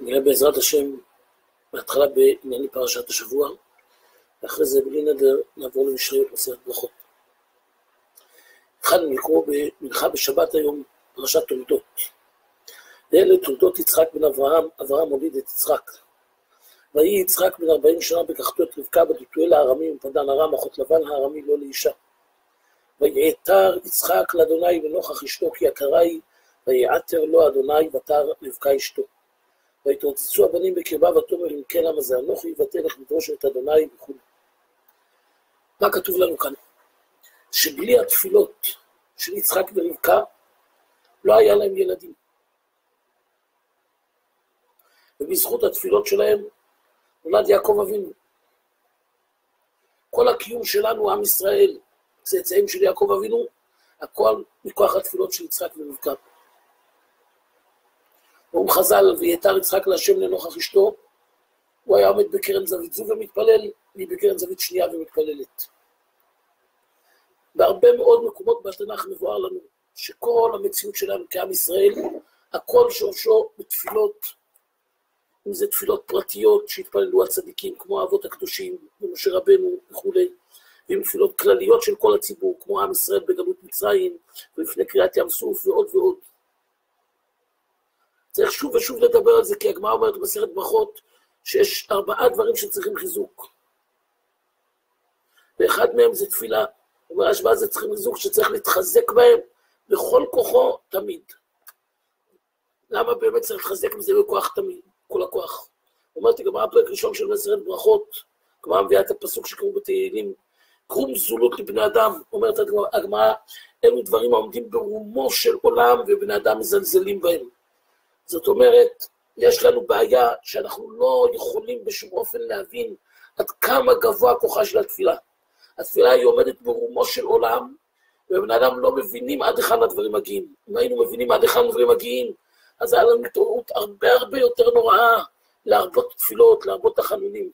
נראה בעזרת השם בהתחלה בענייני פרשת השבוע, ואחרי זה בלי נדר נעבור למשריות מסרת ברכות. התחלנו לקרוא במנחה בשבת היום פרשת תולדות. ואלה תולדות יצחק בן אברהם, אברהם הוליד את יצחק. ויהי יצחק בן 40 שנה בקחתו את רבקה בתואל הארמי מפדן ארם, אחות לבן הארמי לא לאישה. ויעתר יצחק לאדוני לנוכח אשתו כי יקרה היא, ויעתר לו אדוני ותר רבקה אשתו. ויתרוצצו הבנים בקרבה ותאמר אם כן למה זה אנוכי ותלך לדרוש את אדוני וכו'. מה כתוב לנו כאן? שבלי התפילות של יצחק ורבקה לא היה להם ילדים. ובזכות התפילות שלהם נולד יעקב אבינו. כל הקיום שלנו, עם ישראל, צאצאים של יעקב אבינו, הכל מכוח התפילות של יצחק ורבקה. ואום חז"ל ויעתר יצחק להשם לנוכח אשתו, הוא היה עומד בקרן זווית זו ומתפלל, והיא בקרן זווית שנייה ומתפללת. בהרבה מאוד מקומות בתנ"ך מבואר לנו שכל המציאות שלנו כעם ישראל, הכל שורשו בתפילות, אם זה תפילות פרטיות שהתפללו הצדיקים כמו האבות הקדושים ומשה רבנו וכו', ועם תפילות כלליות של כל הציבור כמו עם ישראל בגלות מצרים ולפני קריאת ים סוף ועוד ועוד. צריך שוב ושוב לדבר על זה כי הגמרא אומרת במסכת ברכות שיש 4 דברים שצריכים חיזוק. ואחד מהם זה תפילה. אומר השבעה זה צריכים חיזוק שצריך להתחזק בהם בכל כוחו תמיד. למה באמת צריך להתחזק עם זה בכוח תמיד? כל הכוח. אומרת הגמרא הפרק ראשון של מסכת ברכות, הגמרא מביאה את הפסוק שקראו בתהילים, קרום זולות לבני אדם, אומרת הגמרא, אלו דברים העומדים ברומו של עולם ובני אדם מזלזלים בהם. זאת אומרת, יש לנו בעיה שאנחנו לא יכולים בשום אופן להבין עד כמה גבוה כוחה של התפילה. התפילה היא עומדת ברומו של עולם, ובני אדם לא מבינים עד היכן הדברים מגיעים. אם היינו מבינים עד היכן הדברים מגיעים, אז היה לנו התעוררות הרבה יותר נוראה להרבות תפילות, להרבות תחנונים.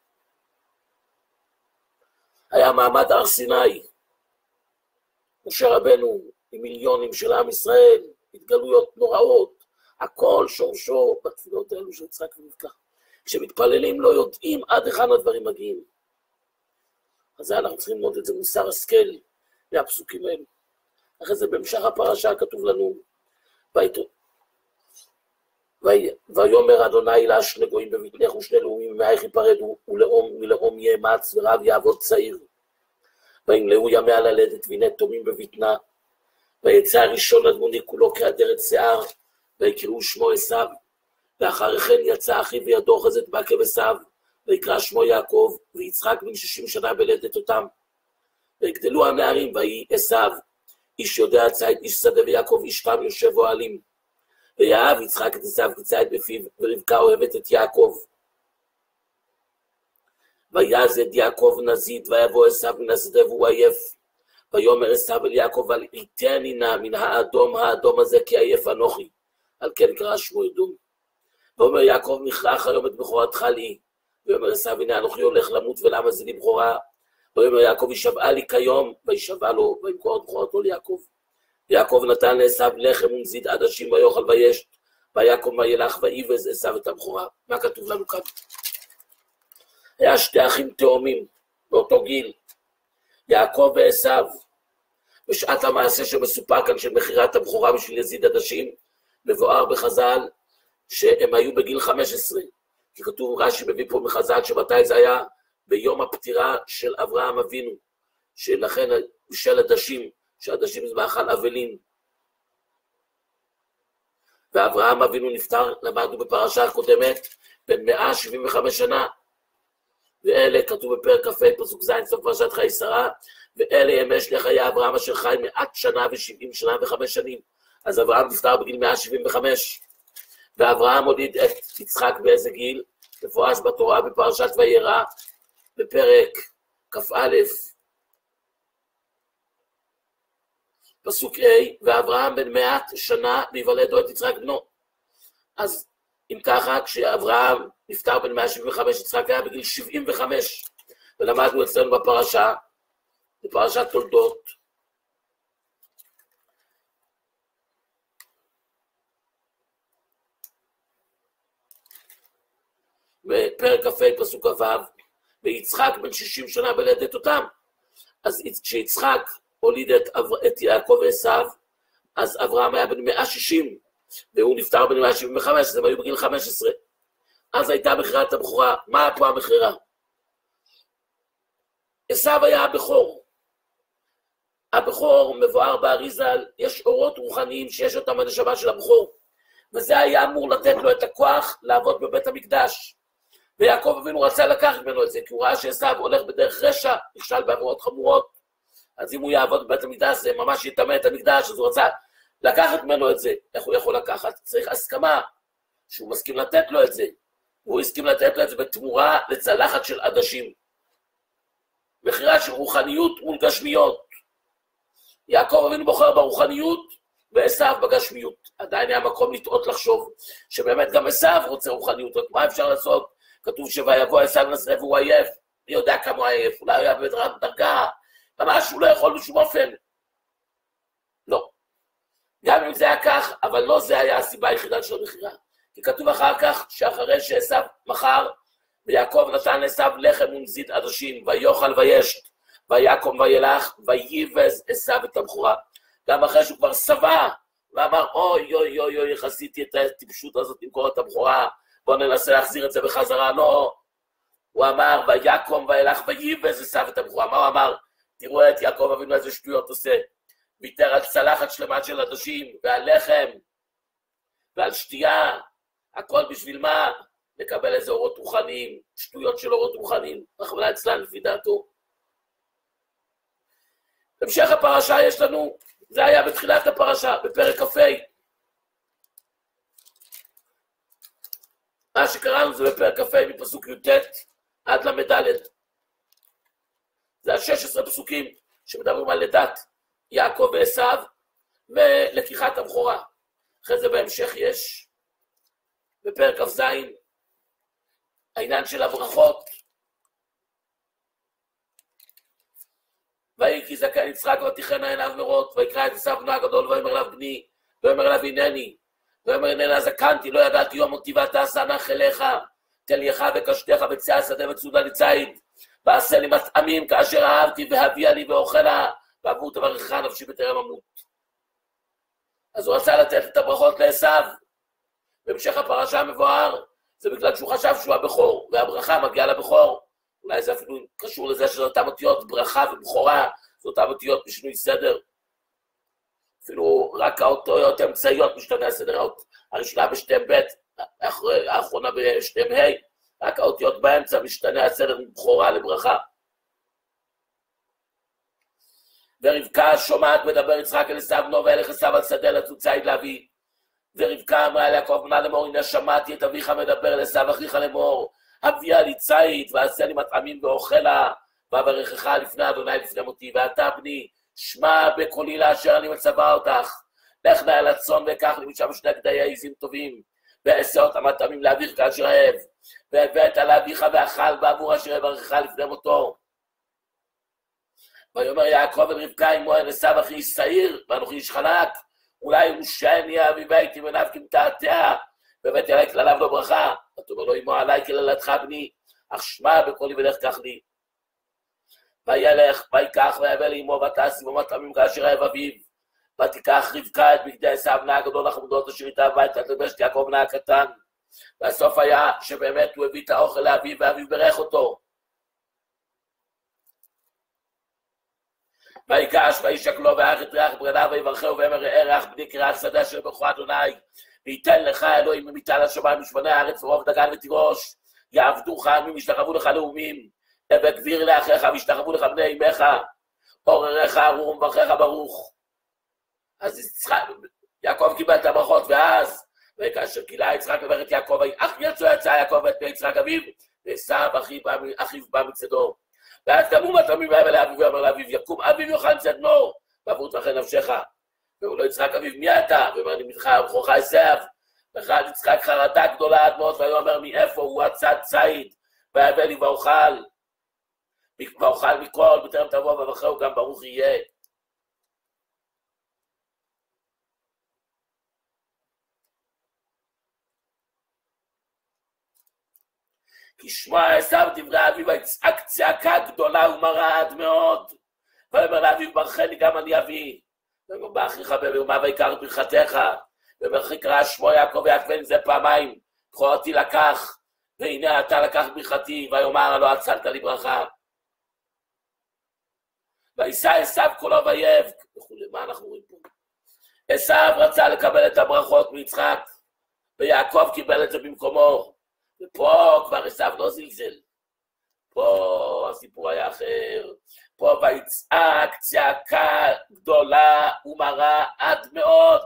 היה מעמד הר סיני, משה רבנו עם מיליונים של עם ישראל, התגלויות נוראות, הכל שורשו בתפילות האלו של יצחק ורבקה. כשמתפללים לא יודעים עד היכן הדברים מגיעים. אז אנחנו צריכים ללמוד את זה מוסר השכל מהפסוקים האלו. אחרי זה בהמשך הפרשה כתוב לנו, ויאמר אדוני לה שני גויים בבטנך ושני לאומים ממאייך ייפרדו ולאום מלאום יאמץ ורב יעבוד צעיר. וימלאו ימיה ללדת והנה תומים בבטנה. ויצא הראשון אדמוני כולו כעדרת שיער ויקראו שמו עשיו. ואחרי כן יצא אחיו וידו אוחזת בעקב עשיו ויקרא שמו יעקב ויצחק בן 60 שנה בלדת אותם. ויגדלו הנערים ויהי עשיו איש יודע ציד איש שדה ויעקב איש תם יושב אוהלים. ויאהב יצחק את עשיו כציד בפיו ורבקה אוהבת את יעקב. ויעזד יעקב נזיד ויבוא עשיו מן השדה והוא עייף. ויאמר עשיו אל יעקב אל יתני נא מן האדום הזה כי עייף אנוכי. על כן קרא שמו אדום. ואומר יעקב מכרח היום את בכורתך לי. ויאמר עשיו הנה אנוכי הולך למות ולמה זה לי בכורה. ויאמר יעקב ישבעה לי כיום וישבע לו וימכור את בכורתו ליעקב. יעקב נתן לעשיו לחם ונזיד עדשים ויאכל וישת. ויעקב וילך ויבז עשיו את הבכורה. מה כתוב לנו כאן? היה 2 אחים תאומים באותו גיל, יעקב ועשיו. בשעת המעשה שמסופר כאן של מכירת הבכורה בשביל יזיד עדשים, מבואר בחז"ל שהם היו בגיל 15. כי כתוב רש"י מביא פה מחז"ל שמתי זה היה ביום הפטירה של אברהם אבינו, שלכן של עדשים, שעדשים זה מאכל אבלים. ואברהם אבינו נפטר, למדנו בפרשה הקודמת, בן 175 שנה. ואלה כתוב בפרק כ"ה פסוק ז' סוף פרשת חיי שרה, ואלה ימי שליחי אברהם אשר חי 100 שנה ו70 שנה ו5 שנים. אז אברהם נפטר בגיל 175. ואברהם הוליד את יצחק באיזה גיל? מפורש בתורה בפרשת וירא, בפרק כ"א, פסוק ה', ואברהם בן 100 שנה ויוולדו את יצחק בנו. אז אם ככה, כשאברהם נפטר בן 175, יצחק היה בגיל 75, ולמדנו אצלנו בפרשה, בפרשת תולדות. בפרק כ"ה פסוק ו', ויצחק בן 60 שנה בלדת אותם. אז כשיצחק הוליד את יעקב ועשיו, אז אברהם היה בן 160, והוא נפטר בן 175, אז הם היו בגיל 15. אז הייתה מכירת הבכורה. מה פה המכירה? עשיו היה הבכור. הבכור מבואר באריז"ל, יש אורות רוחניים שיש אותם בנשמה של הבכור, וזה היה אמור לתת לו את הכוח לעבוד בבית המקדש. ויעקב אבינו רצה לקחת ממנו את זה, כי הוא ראה שעשיו הולך בדרך רשע, נכשל בעבירות חמורות, אז אם הוא יעבוד בבית המקדש, זה ממש יטמא את המקדש, אז הוא רצה לקחת ממנו את זה. איך הוא יכול לקחת? צריך הסכמה, שהוא מסכים לתת לו את זה. הוא הסכים לתת לו את זה בתמורה לצלחת של עדשים. מכירה של רוחניות מול גשמיות. יעקב אבינו בוחר ברוחניות, ועשיו בגשמיות. עדיין היה מקום לטעות לחשוב, שבאמת גם עשיו רוצה רוחניות. רק מה אפשר לעשות? כתוב שויבוא עשיו לנשא והוא עייף. מי יודע כמה הוא עייף? אולי הוא היה בדרגה, ממש הוא לא יכול בשום אופן. לא. גם אם זה היה כך, אבל לא זה היה הסיבה היחידה של המכירה. כי כתוב אחר כך, שאחרי שעשיו מכר, ויעקב נתן לעשיו לחם ונזיד עדשים, ויאכל וישת, ויקום וילך, וייבז עשיו את הבכורה. גם אחרי שהוא כבר שבע, ואמר, אוי, אוי, אוי, אוי, איך עשיתי את הטיפשות הזאת למכור את הבכורה, בוא ננסה להחזיר את זה בחזרה, לא. הוא אמר, ויקום וילך, וייבז עשיו את הבכורה. מה הוא אמר? תראו את יעקב אבינו איזה שטויות עושה. ויתר על צלחת שלמה של עדשים, ועל לחם, ועל שתייה, הכל בשביל מה? לקבל איזה אורות רוחניים, שטויות של אורות רוחניים, רחמנא ליצלן לפי דעתו. בהמשך הפרשה יש לנו, זה היה בתחילת הפרשה, בפרק כ"ה. מה שקראנו זה בפרק כ"ה, מפסוק י"ט עד ל"ד. זה 16 פסוקים שמדברים על לידת יעקב ועשיו ולקיחת הבכורה. אחרי זה בהמשך יש, בפרק כ"ז, העניין של הברכות. ויהי כי זקן יצחק ותיכנה עיניו מרות, ויקרא את עשיו בנו הגדול, ויאמר אליו בני, ויאמר אליו הנני, ויאמר הננה זקנתי, לא ידעתי יום מותי ותעשה נח אליך, תלייך וקשתך בקצה השדה וצודה לציד, ועשה לי מטעמים כאשר אהבתי והביאה לי ואוכלה, ועבור תברכך נפשי בטרם אמות. אז הוא רצה לתת את הברכות לעשיו. בהמשך הפרשה המבואר, זה בגלל שהוא חשב שהוא הבכור, והברכה מגיעה לבכור. אולי זה אפילו קשור לזה שזה אותם אותיות ברכה ובכורה, זה אותם אותיות בשינוי סדר. אפילו רק האותיות האמצעיות משתנה הסדר, הראשונה בשתם ב', האחרונה בשתם ה', רק האותיות באמצע משתנה הסדר מבכורה לברכה. ורבקה שומעת מדבר יצחק אל עשיו בנו, וילך עשיו על שדה לצוד ציד להביא. ורבקה אמרה ליעקב בנה לאמור, הנה שמעתי את אביך מדבר אל עשיו אחיך לאמור, הביאה לי ציד ועשה לי מטעמים ואוכלה, ואברכך לפני אדוני לפני מותי, ואתה בני שמע בקולי לאשר אני מצווה אותך, לך נא אל הצאן וקח לי משם 2 גדיי עזים טובים, ועשה אותם מטעמים לאביך כאשר אהב, והבאת לאביך ואכל בעבור אשר יברכך לפני מותו. ויאמר יעקב אל רבקה אמו אל עשיו אחי איש שעיר ואנוכי איש חלק, אולי ירושני אבי ביתי מניו כמתעתע, והבאתי עלי כלליו לא ברכה. ותאמר לו אמו עלי כללתך בני, אך שמע בקולי ולך קח לי. וילך ויקח ויבא לאמו ותעש עמו מטעמים כאשר אהב אביו, ותיקח רבקה את בגדי עשיו בנה הגדול החמודות אשר איתה הביתה תלבש את יעקב בנה הקטן. והסוף היה שבאמת הוא הביא את האוכל לאביו ואביו ברך אותו. ויקש וישק לו ואך את ריח ברדיו ויברכהו ואמר ראה ריח בני כריח שדה אשר ברכו אדוני, ויתן לך אלוהים ממיטה לשמיים משמני הארץ ורוב דגן ותירוש, יעבדוך עמים ישתחוו לך לאומים, וגביר לאחיך וישתחוו לך בני אמך, עורריך ארור ומברכך ברוך. אז יעקב קיבל את הברכות, ואז וכאשר גילה יצחק לברך את יעקב, אך יצא יעקב ואת בני יצחק אביו, ועשיו אחיו בא מצדו. ואז גם הוא מטעמים ויבא לאביו ואמר לאביו, יקום אביו יאכל מצד בנו, בעבור תברכי נפשך. והוא לא יצחק אביו, מי אתה? ואומר לי, מתך בכורך עשיו. ואחד יצחק חרדה גדולה עד מאוד, ויאמר מאיפה הוא הצד ציד, ויבא לי ואוכל מכל, בטרם תבוא וברכהו גם ברוך יהיה. כי שמע עשיו דברי אביו ויצעק צעקה גדולה ומרה עד מאוד. ויאמר לאביו ברכני גם אני אבי. ויאמר באחיך במרמה ויקח ברכתך. ויאמר קרא שמו יעקב ויעקבני זה פעמיים. בכורתי לקח, והנה אתה לקח ברכתי. ויאמר הלא הצלת לי ברכה. ויישא עשיו קולו ויבך. וכולי, מה אנחנו רואים פה? עשיו רצה לקבל את הברכות מיצחק, ויעקב קיבל את זה במקומו. ופה כבר עשיו לא זלזל. פה הסיפור היה אחר. פה ויצעק צעקה גדולה ומרה עד מאוד.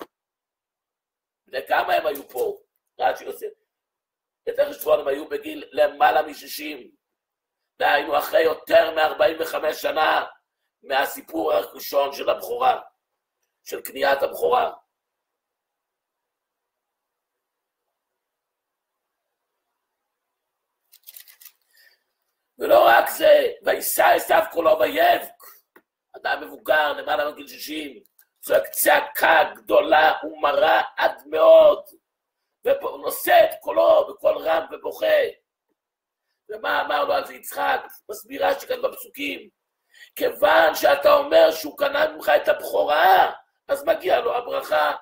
וכמה הם היו פה? רש"י עושה. את החשבון הם היו בגיל למעלה מ-60. דהיינו אחרי יותר מ-45 שנה מהסיפור הראשון של הבכורה, של קניית הבכורה. ולא רק זה, ויישא עשיו קולו ויבך, אדם מבוגר למעלה מגיל 60, צועק צעקה גדולה ומרה עד מאוד, ונושא את קולו בקול רם ובוכה. ומה אמר לו על זה יצחק? מסביר רש"י כאן בפסוקים, כיוון שאתה אומר שהוא קנה ממך את הבכורה, אז מגיע לו הברכה.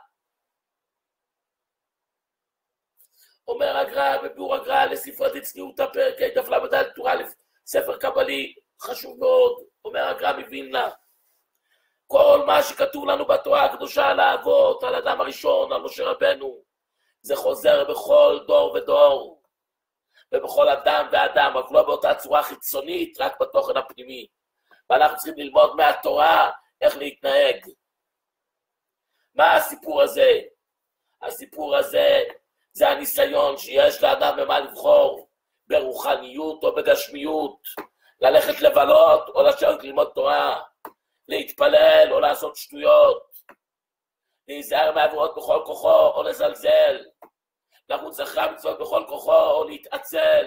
אומר הגר"א בביאור הגר"א לספרי צניעות הפרק דף ל"ד טור א' ספר קבלי חשוב מאוד. אומר הגר"א מווילנה, כל מה שכתוב לנו בתורה הקדושה על האבות, על האדם הראשון, על משה רבנו, זה חוזר בכל דור ודור, ובכל אדם ואדם, רק לא באותה צורה חיצונית, רק בתוכן הפנימי. ואנחנו צריכים ללמוד מהתורה איך להתנהג. מה הסיפור הזה? הסיפור הזה זה הניסיון שיש לאדם במה לבחור, ברוחניות או בגשמיות, ללכת לבלות או לשבת ללמוד תורה, להתפלל או לעשות שטויות, להיזהר מעבירות בכל כוחו או לזלזל, לרוץ אחרי המצוות בכל כוחו או להתעצל.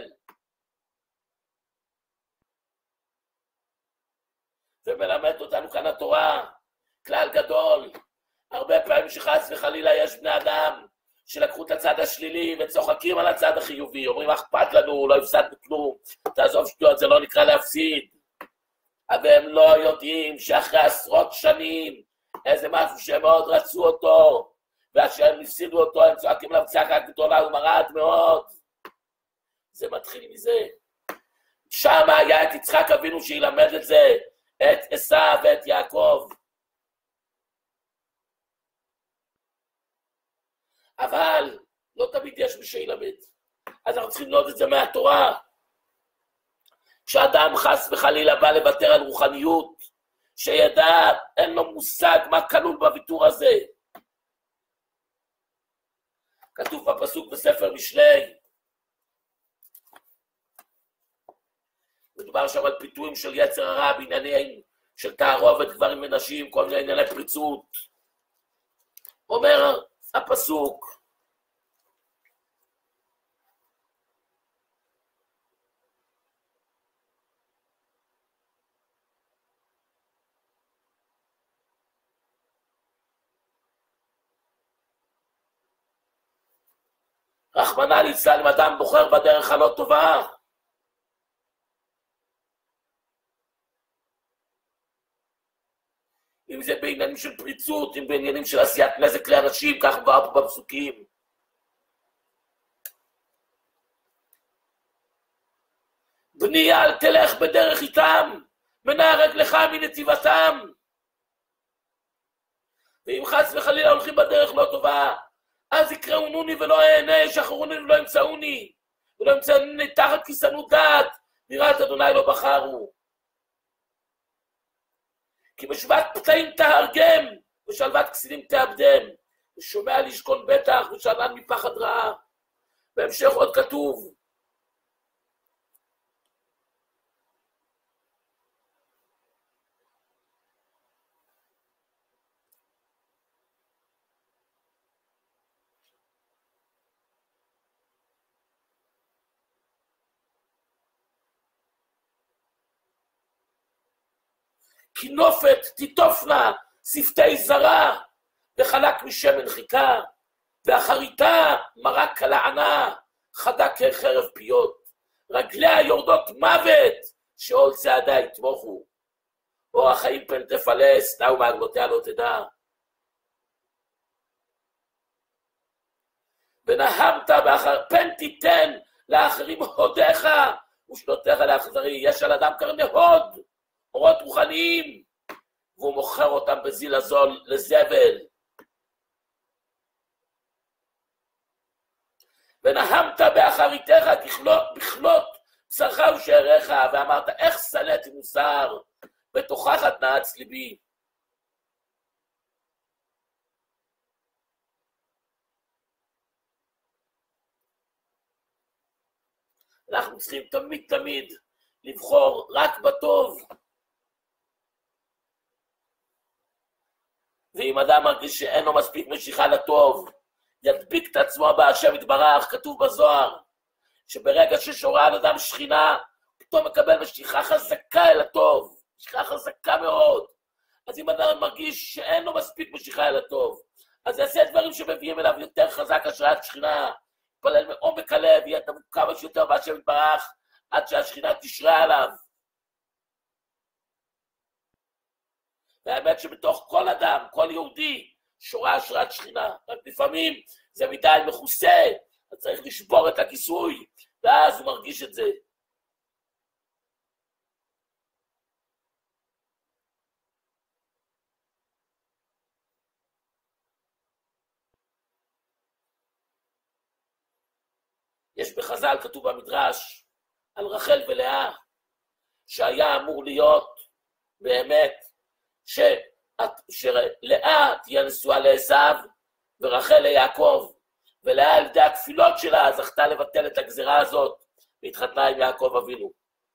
ומלמד אותנו כאן התורה, כלל גדול. הרבה פעמים שחס וחלילה יש בני אדם שלקחו את הצד השלילי וצוחקים על הצד החיובי, אומרים אכפת לנו, לא הפסדנו כלום, תעזוב שטויות, זה לא נקרא להפסיד. אבל הם לא יודעים שאחרי עשרות שנים איזה משהו שהם מאוד רצו אותו, והשהם הפסידו אותו, הם צועקים עליו צעקה גדולה ומרה עד מאוד. זה מתחיל מזה. שם היה את יצחק אבינו שילמד את זה, את עשיו ואת יעקב. אבל לא תמיד יש מי שילמד. אז אנחנו צריכים ללמוד את זה מהתורה. כשאדם חס וחלילה בא לוותר על רוחניות, שידע, אין לו מושג מה כלול בוויתור הזה. כתוב בפסוק בספר משלי, מדובר שם על פיתויים של יצר הרע, בעניינים של תערובת גברים ונשים, כל מיני ענייני פריצות. אומר הפסוק, רחמנא ליצלן אם אדם בוחר בדרך הלא טובה. אם זה בעניינים של פריצות, אם בעניינים של עשיית נזק לאנשים, כך מבואר פה בפסוקים. בני אל תלך בדרך איתם, מנע רגלך מנתיבתם. ואם חס וחלילה הולכים בדרך לא טובה, אז יקראונוני ולא אענה, ישחרוני ולא ימצאוני, ולא ימצאוני תחת כיסנות דעת, יראת אדוני לא בחרו. כי בשבט פתאים תהרגם, ושלוות כסילים תאבדם, ושומע לשכון בטח, ושאנן מפחד רעה. בהמשך עוד כתוב, כי נופת תיטופנה שפתי זרה, וחלק משמן חיכה, ואחריתה מרק כלענה, חדה כחרב פיות. רגליה יורדות מוות, שאול צעדה יתמוכו. אור החיים פן תפלס, נאו מעגלותיה לא תדע. ונהמת פן תיתן לאחרים הודיך, ושנותיך לאכזרי. יש על אדם קרני הוד, אורות רוחניים, והוא מוכר אותם בזיל הזול לזבל. ונהמת באחריתך בכלות בשרך ושעריך, ואמרת איך סלט מוסר, בתוכחת נעץ ליבי. אנחנו צריכים תמיד לבחור רק בטוב. ואם אדם מרגיש שאין לו מספיק משיכה לטוב, ידביק את עצמו בהשם יתברך. כתוב בזוהר, שברגע ששורה על אדם שכינה, פתאום מקבל משיכה חזקה אל הטוב, משיכה חזקה מאוד. אז אם אדם מרגיש שאין לו מספיק משיכה אל הטוב, אז יעשה דברים שמביאים אליו יותר חזק השראת שכינה, יתפלל מעומק הלב, יהיה דבוק כמה שיותר בהשם יתברך, עד שהשכינה תשרה עליו. והאמת שבתוך כל אדם, כל יהודי, שורה השראת שכינה. רק לפעמים זה מדי מכוסה, אז צריך לשבור את הכיסוי, ואז הוא מרגיש את זה. יש בחז"ל, כתוב במדרש, על רחל ולאה, שהיה אמור להיות באמת, שלאה תהיה נשואה לעשיו, ורחל ליעקב, ולאה על ידי הכפילות שלה זכתה לבטל את הגזירה הזאת, והתחתנה עם יעקב אבינו.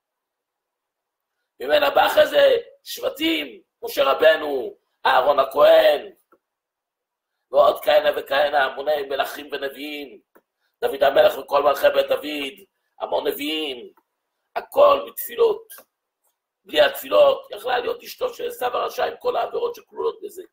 ממנה בא אחרי זה שבטים, משה רבנו, אהרון הכהן, ועוד כהנה וכהנה, המוני מלכים ונביאים, דוד המלך וכל מלכי בית דוד, המון נביאים, הכל בתפילות. בלי התפילות יכלה להיות אשתו של עשיו הרשע עם כל העבירות שכלולות בזה.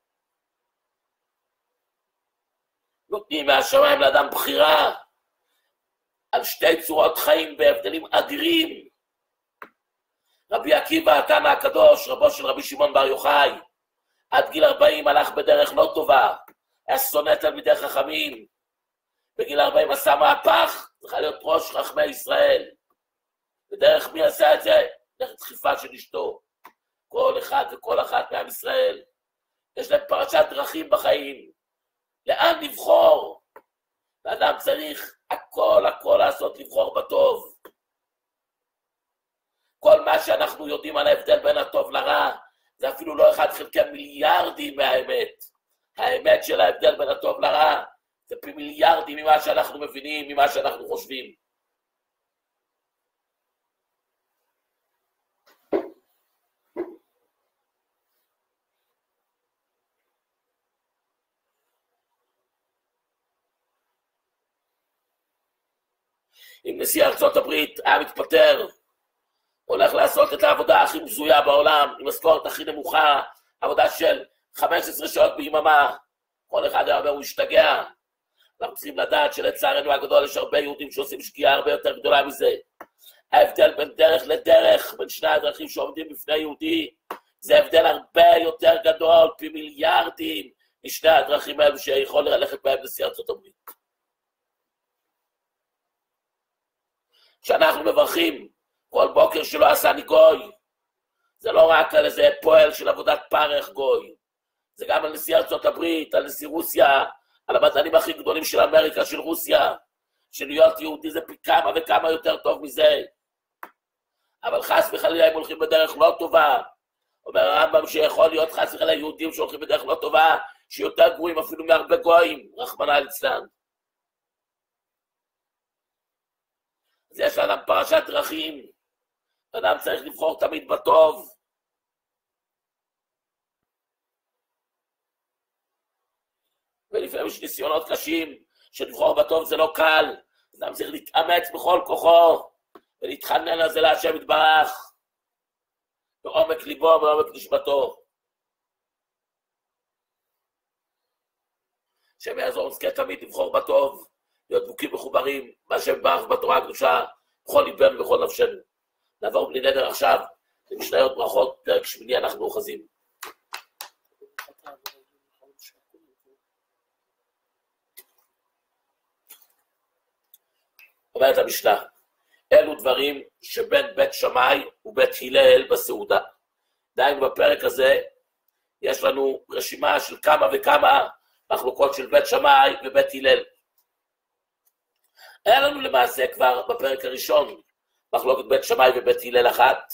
נותנים מהשמיים לאדם בחירה על שתי צורות חיים בהבדלים אדירים. רבי עקיבא התנא הקדוש, רבו של רבי שמעון בר יוחאי, עד גיל 40 הלך בדרך לא טובה, היה שונא תלמידי חכמים. בגיל 40 עשה מהפך, צריכה להיות ראש חכמי ישראל. בדרך מי עשה את זה? דרך דחיפה של אשתו. כל אחד וכל אחת מעם ישראל, יש להם פרשת דרכים בחיים. לאן לבחור? האדם צריך הכל לעשות, לבחור בטוב. כל מה שאנחנו יודעים על ההבדל בין הטוב לרע, זה אפילו לא 1/מיליארדים מהאמת. האמת של ההבדל בין הטוב לרע, זה פי מיליארדים ממה שאנחנו מבינים, ממה שאנחנו חושבים. אם נשיא ארצות הברית היה מתפטר, הולך לעשות את העבודה הכי מזויה בעולם, עם משכורת הכי נמוכה, עבודה של 15 שעות ביממה, כל אחד היה אומר, הוא השתגע. אנחנו צריכים לדעת שלצערנו הגדול יש הרבה יהודים שעושים שגיאה הרבה יותר גדולה מזה. ההבדל בין דרך לדרך, בין שני הדרכים שעומדים בפני יהודי, זה הבדל הרבה יותר גדול, פי מיליארדים, משני הדרכים האלו שיכול ללכת בהם נשיא ארצות הברית. כשאנחנו מברכים כל בוקר שלא עשני גוי, זה לא רק על איזה פועל של עבודת פרך גוי, זה גם על נשיא ארצות הברית, על נשיא רוסיה, על המדענים הכי גדולים של אמריקה, של רוסיה, שלהיות יהודי זה פי כמה וכמה יותר טוב מזה. אבל חס וחלילה הם הולכים בדרך לא טובה. אומר הרמב"ם שיכול להיות חס וחלילה יהודים שהולכים בדרך לא טובה, שיותר גרועים אפילו מהרבה גויים, רחמנא ליצלן. אז יש לאדם פרשת דרכים, אדם צריך לבחור תמיד בטוב. ולפעמים יש ניסיונות קשים, שלבחור בטוב זה לא קל, אדם צריך להתאמץ בכל כוחו, ולהתחנן על זה להשם יתברך, בעומק ליבו, בעומק נשמתו. השם יעזור, נזכה תמיד לבחור בטוב, להיות דבוקים מחוברים, בהשם יתברך בתורה הקדושה, בכל ליבנו ובכל נפשנו. נעבור בלי נדר עכשיו, למשניות ברכות, פרק שמיני אנחנו אוחזים. אומרת המשנה, אלו דברים שבין בית שמאי ובית הלל בסעודה. דהיינו בפרק הזה, יש לנו רשימה של כמה וכמה מחלוקות של בית שמאי ובית הלל. היה לנו למעשה כבר בפרק הראשון, מחלוקת בית שמאי ובית הלל אחת.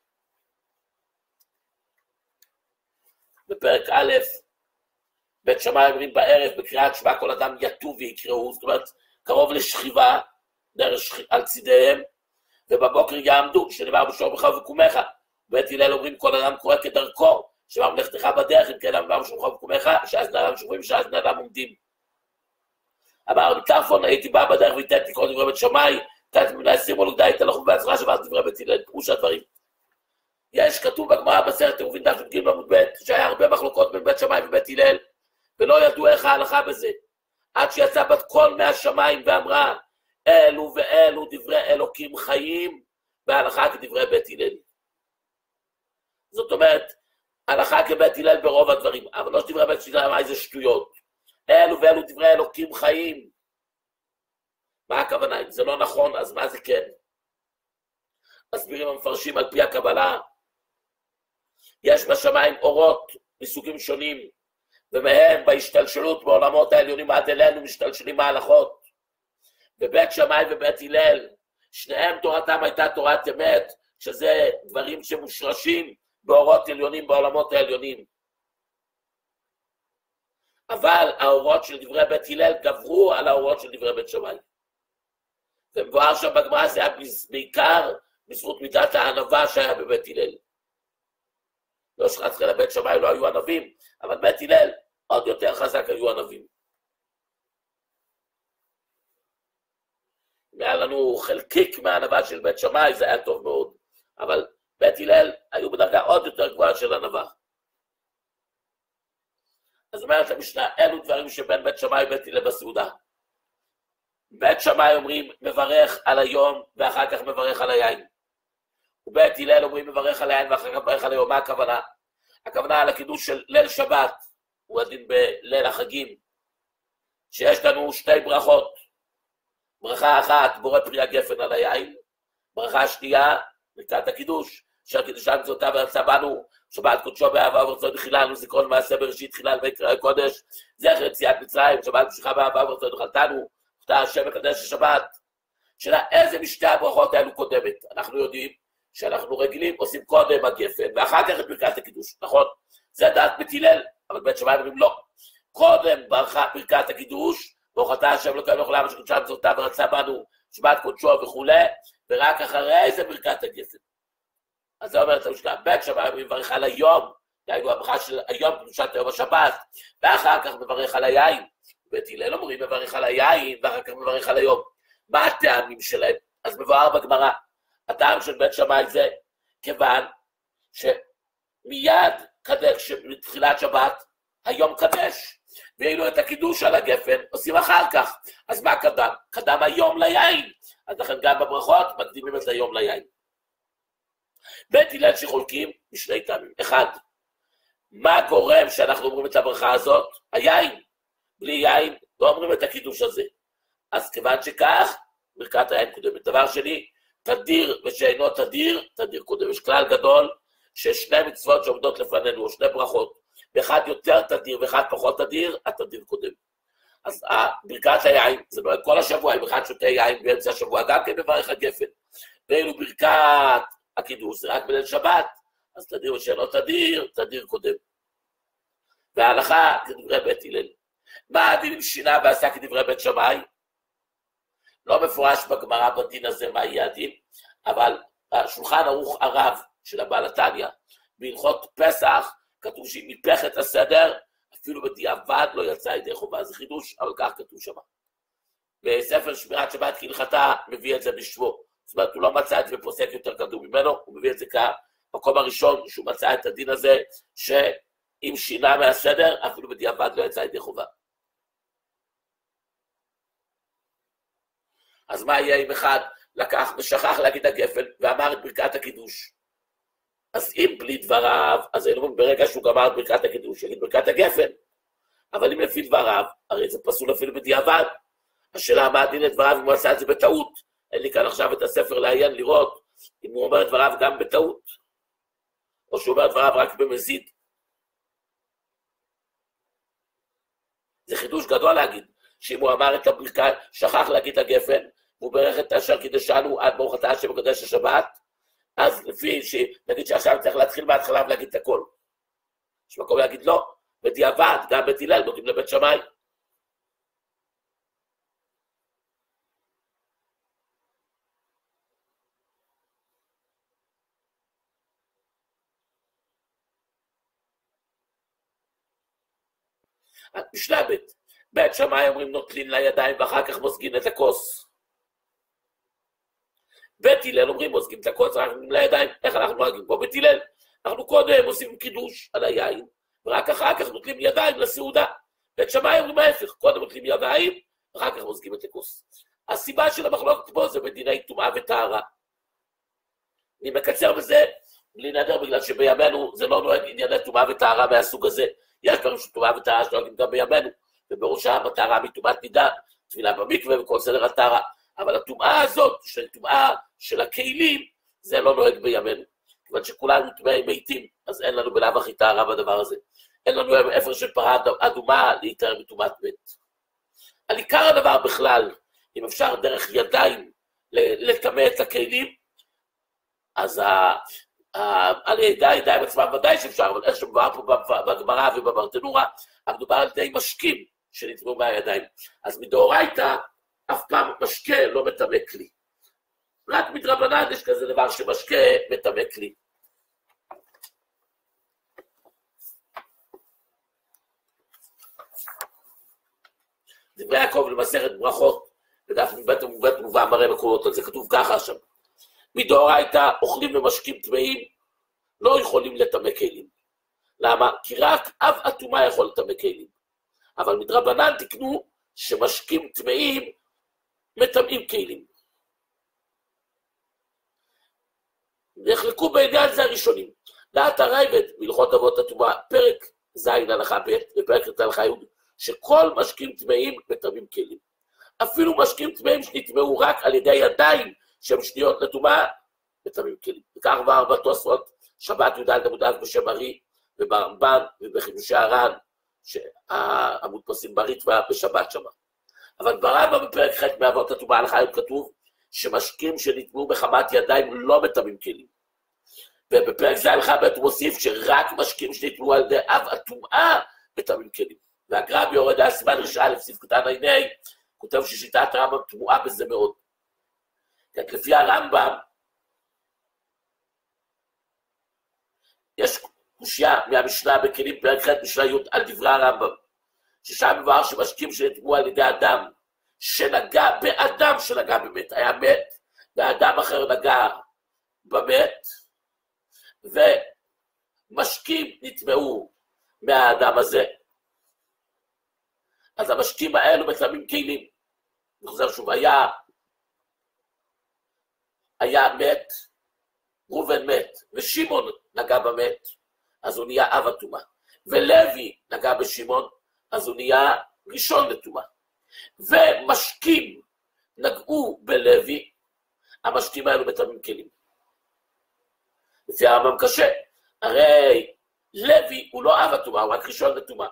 בפרק א', בית שמאי אומרים בערב בקריאת שמע כל אדם יתו ויקראו, זאת אומרת, קרוב לשכיבה, על צידיהם, ובבוקר יעמדו, שנאמר בשור בך וקומך. בית הלל אומרים כל אדם קורא כדרכו, שאמר מלאכתך בדרך, אם כן אמר בשור בך וקומך, שאז בני אדם שוכבים, שאז בני אדם עומדים. אמר טרפון, הייתי בא בדרך והתתי כל דברי בית שמאי, תתי בני 20 ולוגדי, תלכו בהצלחה שבאת דברי בית הלל, פירוש הדברים. יש כתוב בגמרא בסרט עירובין דף י"ג עמוד ב' שהיה הרבה מחלוקות בין בית שמאי ובית הלל, ולא ידעו איך ההלכה בזה. עד שיצא בת קול מהשמיים ואמרה, אלו ואלו דברי אלוקים חיים, והלכה כדברי בית הלל. זאת אומרת, הלכה כבית הלל ברוב הדברים, אבל לא שדברי בית הלל אמרה איזה שטויות. אלו ואלו דברי אלוקים חיים. מה הכוונה? אם זה לא נכון, אז מה זה כן? מסבירים המפרשים על פי הקבלה, יש בשמיים אורות מסוגים שונים, ומהם בהשתלשלות בעולמות העליונים עד אלינו משתלשלים ההלכות. בבית שמאי ובית הלל, שניהם תורתם הייתה תורת אמת, שזה דברים שמושרשים באורות עליונים בעולמות העליונים. אבל האורות של דברי בית הלל גברו על האורות של דברי בית שמאי. ומבואר שם בגמרא זה היה בעיקר בזכות מידת הענווה שהיה בבית הלל. לא שחצה לבית שמאי לא היו ענבים, אבל בית הלל עוד יותר חזק היו ענבים. אם היה לנו חלקיק מהענווה של בית שמאי זה היה טוב מאוד, אבל בית הלל היו בדרגה עוד יותר גבוהה של ענווה. אז אומרת המשנה, אלו דברים שבין בית שמאי ובית הלל בסעודה. בית שמאי אומרים מברך על היום ואחר כך מברך על היין. ובית הלל אומרים מברך על היין ואחר כך מברך על היום. מה הכוונה? הכוונה על הקידוש של ליל שבת, הוא הדין בליל החגים, שיש לנו שתי ברכות. ברכה אחת, בורא פרי הגפן על היין, ברכה שנייה, ברכת הקידוש, שהקידושן מצוותיו ורצה בנו, שבת קודשו באהבה ורצון חיללנו, זיכרון מעשה בראשית חילל ויקרא קודש, זכר יציאת מצרים, שבת ממשיכה באהבה ורצון חלתנו, אתה השם מקדש השבת. שאלה איזה משתי הברכות האלו קודמת? אנחנו יודעים שאנחנו רגילים, עושים קודם הגפן, ואחר כך את ברכת הקידוש, נכון? זה דעת בית הלל, אבל בית שמאי אומרים לא. קודם ברכה ברכת הקידוש, ברוך אתה השם אלוקינו מלך העולם שקודשו מצוותיו ורצה בנו, שבת קודשו וכו', ורק אחרי זה ברכת הגפן. אז זה אומר את המשנה, בית שמאי מברך על היום, דהיינו הברכה של היום קדושת יום השבת, ואחר כך מברך על היין. בית הלל אומרים מברך על היין, ואחר כך מברך על היום. מה הטעמים שלהם? אז מבואר בגמרא. הטעם של בית שמאי זה כיוון שמיד קדש בתחילת שבת, היום קדש, ואילו את הקידוש על הגפן עושים אחר כך. אז מה קדם? קדם היום ליין. אז לכן גם בברכות מקדימים את היום ליין. בית הלל שחולקים בשני טעמים. אחד, מה גורם שאנחנו אומרים את הברכה הזאת? היין. בלי יין לא אומרים את הקידוש הזה. אז כיוון שכך, ברכת היין קודמת. דבר שני, תדיר ושאינו תדיר, תדיר קודם. יש כלל גדול ששני מצוות שעומדות לפנינו, או שני ברכות, ואחד יותר תדיר ואחד פחות תדיר, התדיר קודם. אז ברכת היין, זה באמת כל השבוע, אם אחד שותה יין באמצע השבוע, גם כן מברך הגפן. ואילו ברכת הקידוש זה רק בליל שבת, אז תדיר ושאינו תדיר, תדיר קודם. וההלכה כדברי בית הלל. מה הדין עם שינה ועשה כדברי בית שמאי? לא מפורש בגמרא בדין הזה מה יהיה הדין, אבל השולחן ערוך הרב של הבעל התניא, בהלכות פסח, כתוב שהיא ניפח את הסדר, אפילו בדיעבד לא יצא ידי חובה, זה חידוש, אבל כך כתוב שם. בספר שמירת שבת כהלכתה מביא את זה בשמו, זאת אומרת הוא לא מצא את זה ופוסק יותר קדום ממנו, הוא מביא את זה כמקום הראשון שהוא מצא את הדין הזה, שאם שינה מהסדר, אפילו בדיעבד לא יצא ידי חובה. אז מה יהיה אם אחד לקח ושכח להגיד הגפן ואמר את ברכת הקידוש. אז אם בלי דבריו, אז היינו אומרים ברגע שהוא גמר את ברכת הקידוש, יגיד ברכת הגפן. אבל אם לפי דבריו, הרי זה פסול אפילו בדיעבד. השאלה מה הדין את דבריו אם הוא עשה את זה בטעות. אין לי כאן עכשיו את הספר לעיין לראות אם הוא אומר את דבריו גם בטעות, או שהוא אומר את דבריו רק במזיד. זה חידוש גדול להגיד, שאם הוא אמר את הברכה, שכח להגיד הגפן, והוא ברך את אשר קידשנו עד ברוך אתה השם מקדש השבת, אז לפי שנגיד שעכשיו צריך להתחיל מההתחלה ולהגיד את הכל. יש מקום להגיד לא, בדיעבד, גם בית הלל נותנים לבית שמאי. משנה בית שמאי אומרים נוטלין לידיים ואחר כך מוזגים את הכוס. בית הלל אומרים מוזגים את הכוס, אנחנו נותנים לידיים. איך אנחנו נוהגים פה בית הלל? אנחנו קודם עושים קידוש על היין, ורק אחר כך נוטלים ידיים לסעודה. בית שמאי אומרים ההפך, קודם נוטלים ידיים, ואחר כך מוזגים את הכוס. הסיבה של המחלוקת פה זה בדיני טומאה וטהרה. אני מקצר בזה, בלי נדר, בגלל שבימינו זה לא נוהג ענייני טומאה וטהרה מהסוג הזה. יש דברים של טומאה וטהרה שנוהגים גם בימינו, ובראשם הטהרה מטומאת נידה, תפילה במקווה וכל סדר הטהרה. אבל הטומאה הזאת, של טומאה של הכלים, זה לא נוהג בימינו. כיוון שכולנו טמאי מתים, אז אין לנו בלאו הכי טהרה בדבר הזה. אין לנו אפר של פרה אדומה להתאר מטומאת מת. על עיקר הדבר בכלל, אם אפשר דרך ידיים לטמא את הכלים, אז על ידיים עצמם ודאי שאפשר, אבל איך שמדובר פה בגמרא ובברטנורה, מדובר על די משקים שנטמאו מהידיים. אז מדאורייתא, אף פעם משקה לא מטמא כלי. רק מדרבנן יש כזה דבר שמשקה מטמא כלי. דברי יעקב למסכת ברכות, בדף מבית מובא מראה מקורות על זה, כתוב ככה שם. מדאורייתא אוכלים ומשקים טמאים, לא יכולים לטמא כלים. למה? כי רק אב אטומה יכול לטמא כלים. אבל מדרבנן תקנו שמשקים טמאים מטמאים כלים. נחלקו בעניין זה הראשונים. דעת הרייבד בהלכות אבות הטומאה, פרק ז' הלכה ב' ופרק ט' הלכה י', שכל משקים טמאים מטמאים כלים. אפילו משקים טמאים שנטמאו רק על ידי ידיים שהם שניות לטומאה, מטמאים כלים. וכך כבר בתוספות שבת י"ד עמוד א' בשם ארי וברמב"ן ובחידושי הר"ן, שהמודפסים בריטב"א בשבת שמה. אבל ברמב"ם בפרק ח' מאבות הטומאה הלכה י' כתוב שמשקים שנטמאו בחמת ידיים לא מטמאים כלים. ובפרק ז' הלכה ב' הוא מוסיף שרק משקים שנטמאו על ידי אב הטומאה מטמאים כלים. והגר"א ביורד הסימן ר"א סעיף קטן ע"ה כותב ששיטת הרמב"ם תמוהה בזה מאוד. לפי הרמב"ם יש קושיה מהמשנה בכלים פרק ח' משנה י' על דברי הרמב"ם, ששם מבואר שמשקים שנטמאו על ידי אדם שנגע באדם שנגע במת, היה מת ואדם אחר נגע במת, ומשקים נטמאו מהאדם הזה, אז המשקים האלו מטמאים כלים. אני חוזר שוב, היה מת, ראובן מת, ושמעון נגע במת, אז הוא נהיה אב הטומאה. ולוי נגע בשמעון, אז הוא נהיה ראשון לטומאה. ומשקים נגעו בלוי, המשקים האלו מטמאים כלים. לפי הרמב"ם קשה, הרי לוי הוא לא אב הטומאה, הוא רק ראשון לטומאה.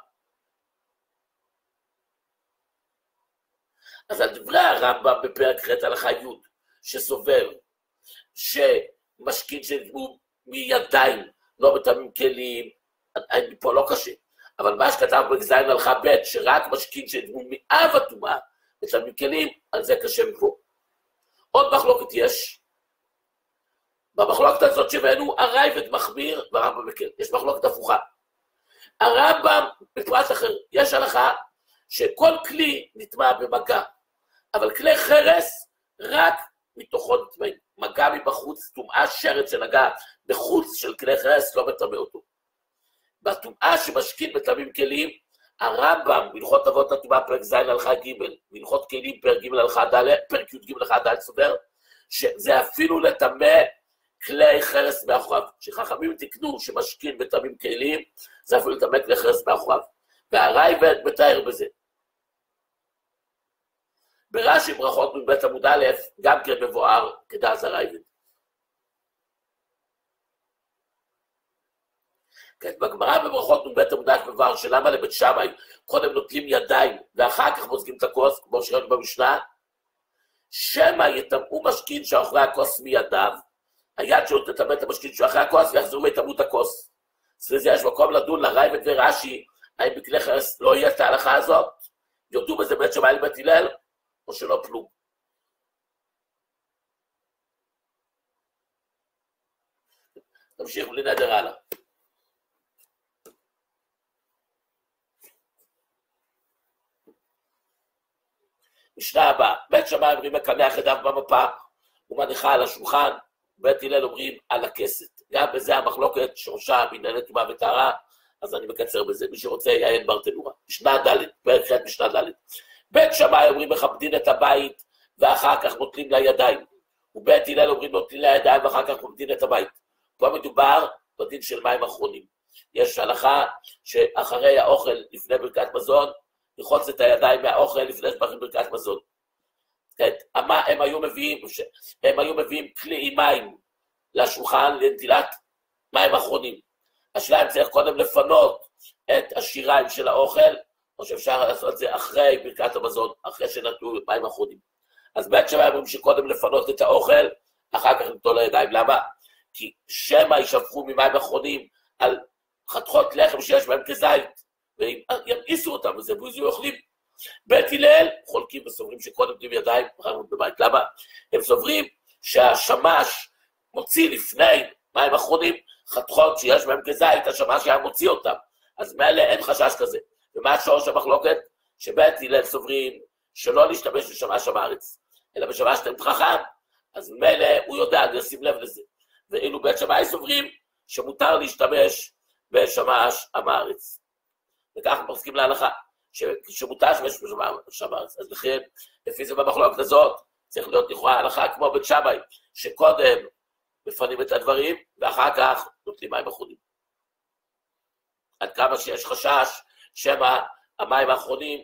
אז על דברי הרמב"ם בפרק ח' הלכה י' שסובר שמשקים שנטמאו מידיים לא מטמאים כלים, פה לא קשה. אבל מה שכתב בגז הלכה ב' שרק משקים שנטמאו מאב הטומאה מטמאים כלים, על זה קשה מפה. עוד מחלוקת יש. במחלוקת הזאת שבאנו הרייבד מחמיר והרמב"ם מקל. יש מחלוקת הפוכה. הרמב"ם בפרט אחר, יש הלכה שכל כלי נטמא במגע, אבל כלי חרס רק מתוכו נטמאים. מגע מבחוץ, טומאה שרץ שנגע בחוץ של כלי חרס לא מטמא אותו. בטומאה שמשקים מטמאים כלים, הרמב"ם בהלכות אבות הטומאה פרק ז' הלכה ג', בהלכות כלים פרק ג' הלכה ד', פרק י' ג' הלכה ד' סובר, שזה אפילו לטמא כלי חרס מאחוריו, שחכמים תקנו שמשכין בטמאים כלים, זה אפילו לטמא כלי חרס מאחוריו, והרייבד מתאר בזה. ברש"י ברכות מבית עמוד א', גם כן מבואר כדעת הרייבד. כן, בגמרא בברכות מבית עמוד א' מבואר שלמה לבית שמאי, קודם נוטלים ידיים, ואחר כך מוזגים את הכוס, כמו שראינו במשנה, שמא יטמאו משכין שאחרי הכוס מידיו, היד שלו תטמא את המשכין שאחרי הכוס, ויחזרו ויטמאו את הכוס. וזה יש מקום לדון לרייבד ורש"י, האם בכלי חרס לא יהיה את ההלכה הזאת, יודו בזה בית שמאי לבית הלל, או שלא כלום. נמשיך בלי נדר הלאה. משנה הבאה, בית שמאי אומרים מקנח ידיו במפה, ומניחה על השולחן, בית הלל אומרים על הכסת. גם בזה המחלוקת שורשה בענייני טומאה וטהרה, אז אני מקצר בזה, מי שרוצה יעיין ברטנורה. משנה ד', פרק ח' משנה ד'. בית שמאי אומרים מכבדים את הבית, ואחר כך נוטלים לידיים. ובית הלל אומרים נוטלים לידיים, ואחר כך מכבדים את הבית. פה מדובר בדין של מים אחרונים. יש הלכה שאחרי האוכל לפני ברכת מזון, לחוץ את הידיים מהאוכל לפני שברכת ברכת מזון. הם היו מביאים כלי עם מים לשולחן לנטילת מים אחרונים. השאלה אם צריך קודם לפנות את השיריים של האוכל, או שאפשר לעשות את זה אחרי ברכת המזון, אחרי שנטלו מים אחרונים. אז בית שמאי אומרים שקודם לפנות את האוכל, אחר כך לנטול לידיים. למה? כי שמא יישפכו ממים אחרונים על חתכות לחם שיש בהם כזית, וימאיסו אותם, וזה בוזו אוכלים. בית הלל חולקים וסוברים שקודם נוטלים ידיים, אחר כך בבית. למה? הם סוברים שהשמש מוציא לפני מים אחרונים, חתכות שיש בהם כזית, השמש היה מוציא אותם. אז מעלה אין חשש כזה. ומה השורש המחלוקת? שבית הלל סוברים שלא להשתמש בשמש המארץ, אלא בשמש תלמיד חכם, אז מילא הוא יודע לשים לב לזה. ואילו בית שמאי סוברים שמותר להשתמש בשמש המארץ. וכך מפסקים להלכה, שמותר להשתמש בשמש המארץ. אז לכן, לפי זה במחלוקת הזאת, צריך להיות לכאורה הלכה כמו בית שמאי, שקודם מפנים את הדברים, ואחר כך נוטלים מים אחרונים. עד כמה שיש חשש, שמא המים האחרונים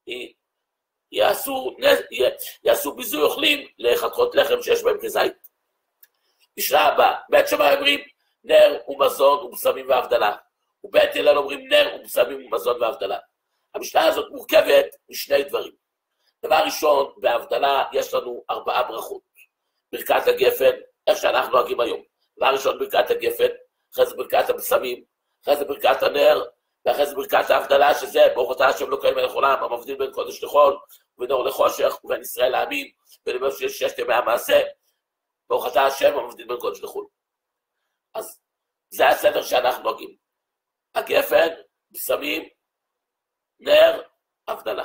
יעשו ביזוי אוכלים לחתכות לחם שיש בהם כזית. משנה הבאה, בית שמאי אומרים נר ומזון ובשמים והבדלה, ובית הלל אומרים נר ובשמים ומזון והבדלה. המשנה הזאת מורכבת משני דברים. דבר ראשון, בהבדלה יש לנו 4 ברכות. ברכת הגפן, איך שאנחנו נוהגים היום. דבר ראשון ברכת הגפן, אחרי זה ברכת הבשמים, אחרי זה ברכת הנר, ואחרי זה ברכת ההבדלה, שזה ברוך אתה השם אלוקינו מלך העולם, המבדיל בין קודש לחול, ובין אור לחושך, ובין ישראל לעמים, ולמר שיש 6 ימי המעשה, ברוך אתה השם המבדיל בין קודש לחול. אז זה הסדר שאנחנו נוהגים. הגפן, בשמים, נר, הבדלה.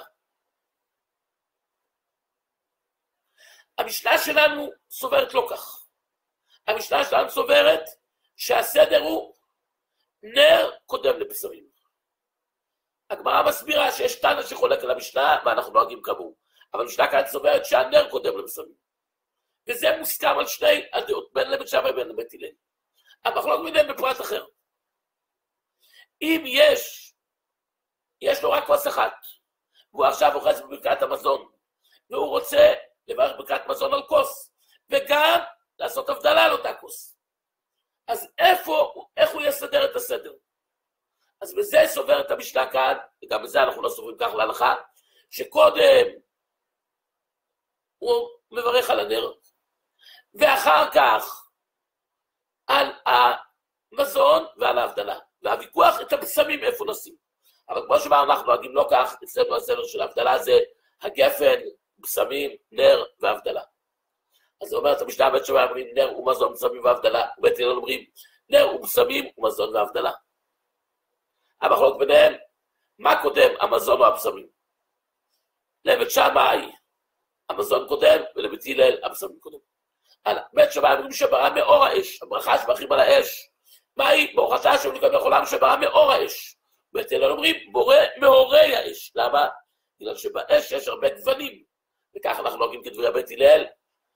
המשנה שלנו סוברת לא כך. המשנה שלנו סוברת שהסדר הוא נר קודם לבשמים. הגמרא מסבירה שיש תנא שחולק על המשנה, ואנחנו נוהגים כמוהו. אבל המשנה כאן סוברת שהנר קודם לבשמים. וזה מוסכם על שני הדעות, בין לבית שמאי ובין לבית הלל. המחלוקת ביניהם בפרט אחר. אם יש לו רק כוס אחת, והוא עכשיו אוחז בברכת המזון, והוא רוצה לברך ברכת מזון על כוס, וגם לעשות הבדלה על אותה כוס. אז איך הוא יסדר את הסדר? אז בזה סובר את המשנה כאן, וגם בזה אנחנו לא סוברים כך להלכה, שקודם הוא מברך על הנר, ואחר כך על המזון ועל ההבדלה. והוויכוח את הבשמים איפה נשים. אבל כמו שאמר, אנחנו נוהגים לא כך, אצלנו הסדר של ההבדלה זה הגפן, בשמים, נר והבדלה. אז זה אומר את המשנה בית שמאי אומרים נר ומזון, בשמים והבדלה, ובית הלל אומרים נר ובשמים ומזון והבדלה. המחלוקת ביניהם, מה קודם, המזון או הבשמים? לבית שמאי המזון קודם, ולבית הלל הבשמים קודם. בית שמאי אומרים שברא מאור האש, הברכה שברכים על האש, מהי? ברוך אתה השם אלוקינו מלך העולם שברא מאור האש. בית הלל אומרים בורא מאורי האש. למה? בגלל שבאש יש הרבה גוונים. וכך אנחנו נוהגים כדברי בית הלל,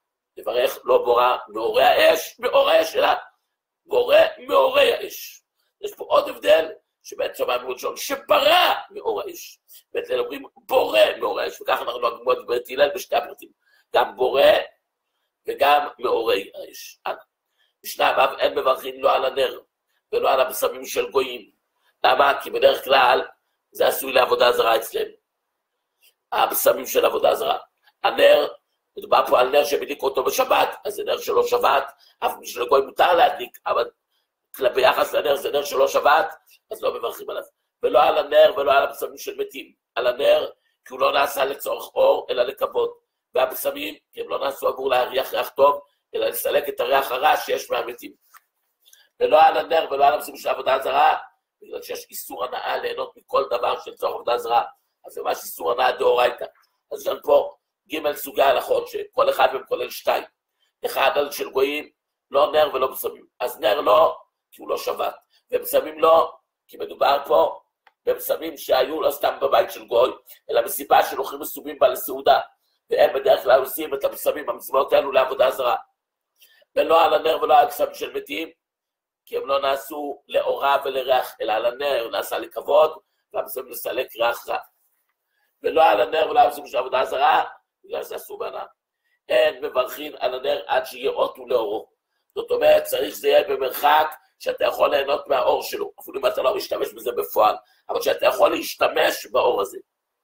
יברך לא בורא מאורי האש, מאורי האש, אלא בורא מאורי האש. יש פה עוד הבדל, שבית שמאי מאוד שון, שברא מאור האש. בית הלל אומרים בורא מאור האש, וכך אנחנו נוהגים מאוד בית הלל בשתי הפרטים. גם בורא וגם מאורי האש. משנה ו' אין מברכים לא על הנר, ולא על הבשמים של גויים. למה? כי בדרך כלל זה עשוי לעבודה זרה אצלם. הבשמים של עבודה זרה. הנר, מדובר פה על נר שמדליק אותו בשבת, אז זה נר שלא שבת, אף מי של גוי מותר להדליק, אבל ביחס לנר זה נר שלא שבת, אז לא מברכים עליו. ולא על הנר ולא על הבשמים של מתים. על הנר, כי הוא לא נעשה לצורך אור, אלא לכבוד. והבשמים, כי הם לא נעשו עבור להריח ריח טוב, אלא לסלק את הריח הרע שיש מהמתים. ולא על הנר ולא על הבשמים של עבודה זרה, בגלל שיש איסור הנאה ליהנות מכל דבר של צורך עבודה זרה, אז זה ממש איסור הנאה דאורייתא. אז יש לנו פה ג' סוגי הלכות, שכל אחד מהם כולל 2. אחד על של גויים, לא נר ולא בשמים. אז נר לא, כי הוא לא שבת. ובשמים לא, כי מדובר פה בבשמים שהיו לא סתם בבית של גוי, אלא מסיבה של אוכלים מסובים בה לסעודה. והם בדרך כלל עושים את הבשמים, המסיבות האלו לעבודה זרה. ולא על הנר ולא על בשמים של מתים, כי הם לא נעשו לאורה ולריח, אלא על הנר נעשה לכבוד, והבשמים לסלק ריח רע. ולא על הנר ולא על בשמים של עבודה זרה, בגלל שזה אסור בהנאה. אין מברכים על הנר עד שיהיה אות ולאורו. זאת אומרת, צריך שזה יהיה במרחק שאתה יכול ליהנות מהאור שלו, אפילו אם אתה לא משתמש בזה בפועל, אבל שאתה יכול להשתמש באור הזה.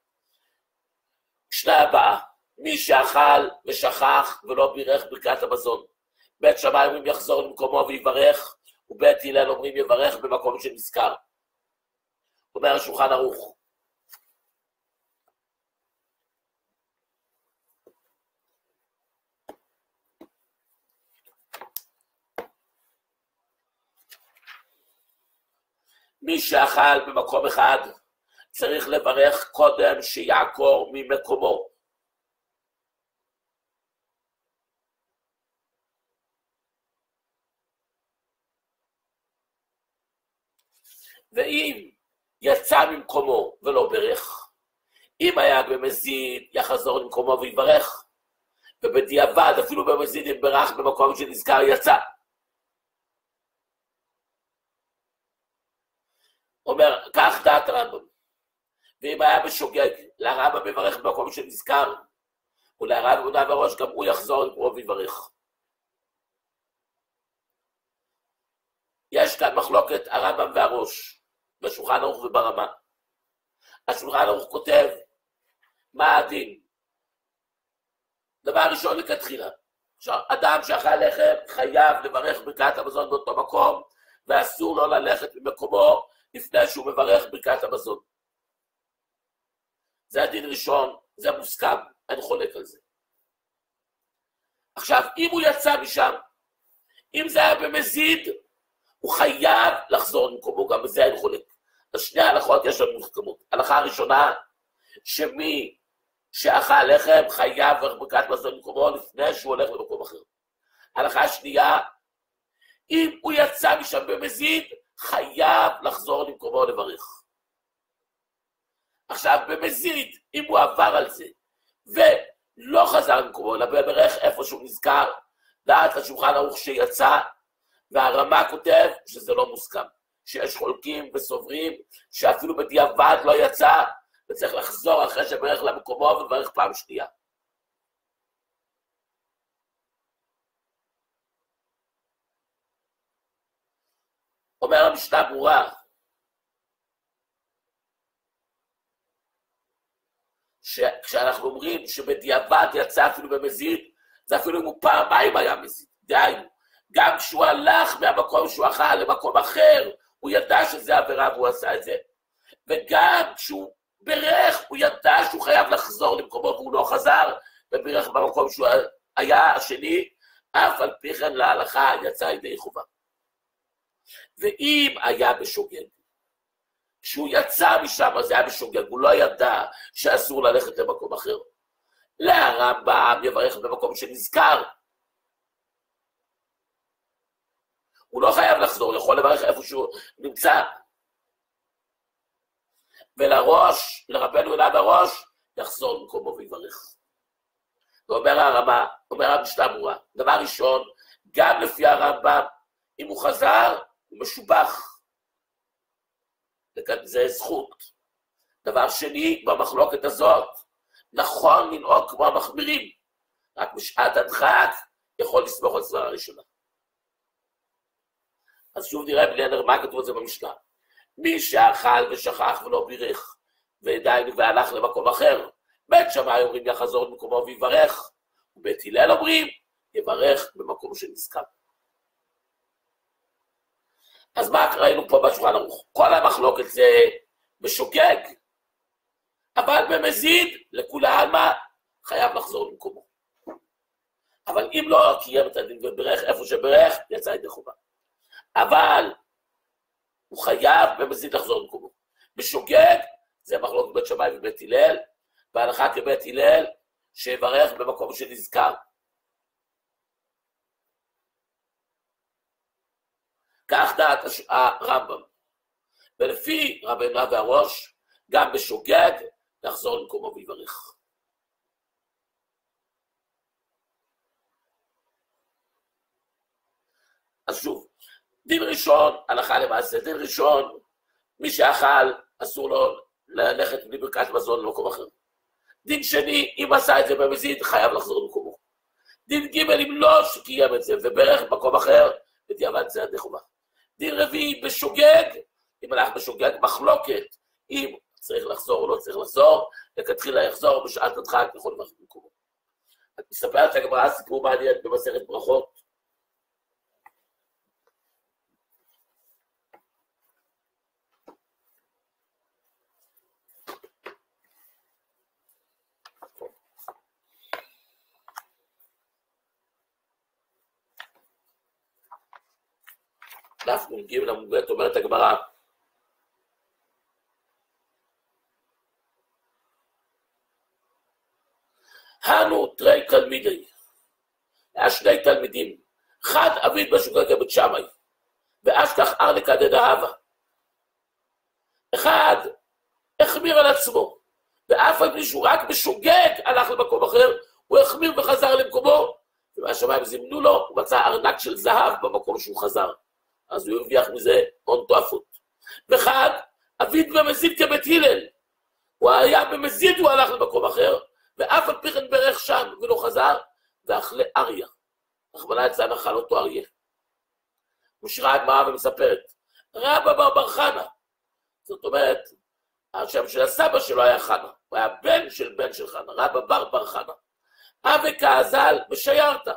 משנה הבאה, מי שאכל ושכח ולא בירך ברכת המזון. בית שמאי אומרים יחזור למקומו ויברך, ובית הלל אומרים יברך במקום שנזכר. אומר השולחן ערוך. מי שאכל במקום אחד, צריך לברך קודם שיעקור ממקומו. ואם יצא ממקומו ולא ברך, אם היה במזיד, יחזור למקומו ויברך, ובדיעבד, אפילו במזיד, אם ברך במקום שנזכר, יצא. אומר, כך דעת הרמב"ם. ואם היה בשוגג, לרמב"ם מברך במקום שנזכר, ולרב עמודה בראש, גם הוא יחזור למקומו ויברך. יש כאן מחלוקת הרמב"ם והראש, בשולחן ערוך וברמה. השולחן ערוך כותב, מה הדין? דבר ראשון לכתחילה. אדם שאכל לחם חייב לברך ברכת המזון באותו מקום, ואסור לו ללכת ממקומו לפני שהוא מברך ברכת המזון. זה הדין ראשון, זה מוסכם, אני חולק על זה. עכשיו, אם הוא יצא משם, אם זה היה במזיד, הוא חייב לחזור למקומו, גם בזה אני חולק. אז שני ההלכות יש לנו מוסכמות. ההלכה הראשונה, שמי שאכל לחם חייב ברכת מזון למקומו לפני שהוא הולך למקום אחר. ההלכה השנייה, אם הוא יצא משם במזיד, חייב לחזור למקומו לברך. עכשיו, במזיד, אם הוא עבר על זה, ולא חזר למקומו, אלא בברך איפה שהוא נזכר, דעת השולחן ערוך שיצא, והרמה כותב שזה לא מוסכם, שיש חולקים וסוברים, שאפילו בדיעבד לא יצא, וצריך לחזור אחרי שברך למקומו וברך פעם שנייה. אומר המשנה ברורה, כשאנחנו אומרים שבדיעבד יצא אפילו במזיד, זה אפילו אם הוא פעמיים היה מזיד. דהיינו, גם כשהוא הלך מהמקום שהוא אכל למקום אחר, הוא ידע שזה עבירה והוא עשה את זה. וגם כשהוא ברך, הוא ידע שהוא חייב לחזור למקומו והוא לא חזר, וברך במקום שהוא היה השני, אף על פי כן להלכה יצא ידי חובה. ואם היה בשוגג, כשהוא יצא משם, אז היה בשוגג, הוא לא ידע שאסור ללכת למקום אחר. לרמב"ם יברך במקום שנזכר. הוא לא חייב לחזור, יכול לברך איפה שהוא נמצא. ולראש, לרבנו אליו הראש, יחזור למקומו ויברך. ואומר הרמב"ם, אומר המשנה ברורה, דבר ראשון, גם לפי הרמב"ם, אם הוא חזר, הוא משובח. זה זכות. דבר שני, במחלוקת הזאת, נכון לנהוג כמו המחמירים, רק בשעת הדחק יכול לסמוך על סברה ראשונה. אז שוב נראה בלנר מה כתוב את זה במשנה. מי שאכל ושכח ולא בירך, ועדיין והלך למקום אחר, בית שמאי אומרים יחזור למקומו ויברך, ובית הלל אומרים יברך במקום שנזכר. אז מה ראינו פה בשולחן ערוך? כל המחלוקת זה בשוגג, אבל במזיד לכולי עלמא חייב לחזור למקומו. אבל אם לא קיים את הדין וברך איפה שברך, יצא ידי חובה. אבל הוא חייב במזיד לחזור למקומו. בשוגג זה מחלוקת בית שמאי ובית הלל, בהלכה כבית הלל שיברך במקום שנזכר. כך דעת הרמב"ם. ולפי רבנו והראש, גם בשוגג לחזור למקומו ויברך. אז שוב, דין ראשון, הלכה למעשה, דין ראשון, מי שאכל, אסור לו ללכת לברכת מזון למקום אחר. דין שני, אם עשה את זה במזיד, חייב לחזור למקומו. דין ג' אם לא שקיים את זה, וברך במקום אחר, בדיעבד זה ידי חובה. דין רביעי בשוגג, אם הלך בשוגג מחלוקת, אם צריך לחזור או לא צריך לחזור, לכתחילה יחזור בשעת הדחק, יכול לברך במקומו. את מספרת הגמרא סיפור מעניין במסכת ברכות, דף נ"ג עמוד ב' אומרת הגמרא, הנו תרי תלמידי, היה שני תלמידים, אחד אביד בשוגג בית שמאי, ואשכח ארליקא דדהבה. אחד החמיר על עצמו, ואף על מישהו רק בשוגג הלך למקום אחר, הוא החמיר וחזר למקומו, ומהשמיים זימנו לו, הוא מצא ארנק של זהב במקום שהוא חזר. אז הוא הרוויח מזה הון תועפות. ואחד, אביד במזיד כבית הלל. הוא היה במזיד, הוא הלך למקום אחר, ואף על פי כן ברך שם ולא חזר, ואכלה אריה. רחמנא ליצלן אכל אותו אריה. משרה הגמרא ומספרת, רבא בר חנא. זאת אומרת, השם של הסבא שלו היה חנא. הוא היה בן של חנא, רבא בר חנא. אבי כעזל ושיירתא.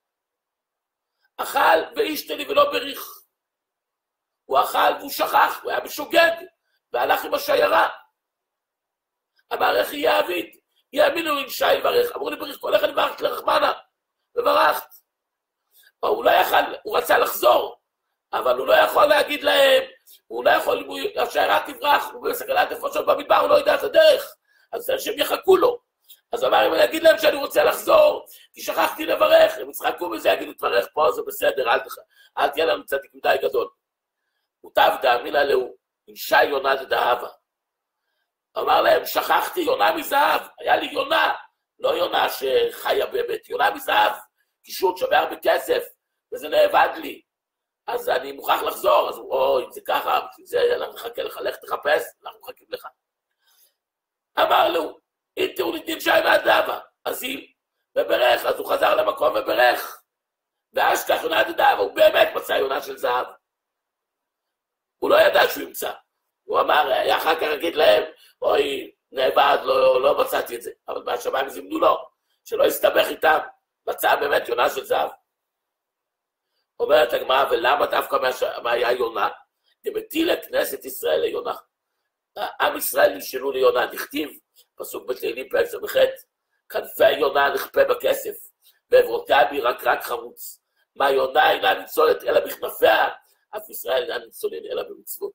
אכל ואישתני ולא בריך. הוא אכל והוא שכח, הוא היה בשוגג, והלך עם השיירה. אמר איך יהיה אביד? יאמינו עם שי לברך. אמרו לי בריך, כל אחד לברך לרחמנה, וברכת. הוא לא יכל, הוא רצה לחזור, אבל הוא לא יכול להגיד להם, הוא לא יכול, אם השיירה תברח, הוא בסכנת נפשות במדבר, הוא לא יודע את הדרך, אז שהם יחכו לו. אז אמר, אם אני אגיד להם שאני רוצה לחזור, כי שכחתי לברך, הם יצחקו בזה, יגידו, תברך פה, זה בסדר, אל תהיה לנו צדיק מדי גדול. מוטב דאמינא להו, אישה יונה דדהבה. אמר להם, שכחתי יונה מזהב, היה לי יונה, לא יונה שחיה באמת, יונה מזהב, קישוט שווה הרבה כסף, וזה נאבד לי. אז אני מוכרח לחזור, אז אם זה ככה, בשביל זה אנחנו נחכה לך, לך תחפש, אנחנו מחכים לך. אמר לו, אם תראו לי דין שי מהדהבה, אז היא, וברך, אז הוא חזר למקום וברך, ואשכח יונה דדהבה, הוא באמת מצא יונה של זהב. הוא לא ידע שהוא ימצא. הוא אמר, אחר כך אגיד להם, אוי, נאבד, לא מצאתי את זה. אבל מהשמיים זימנו לו, שלא יסתבך איתם, מצא באמת יונה של זהב. אומרת הגמרא, ולמה דווקא מה היה יונה? דמטיל לכנסת ישראל ליונה. עם ישראל נשאלו ליונה, נכתיב, פסוק בתהילים פרק ס"ח, כנפי יונה נכפה בכסף, ועברותיה בירקרק חמוץ. מה יונה אינה ניצולת אלא בכנפיה, אף ישראל אינה ניצולת אלא במצוות.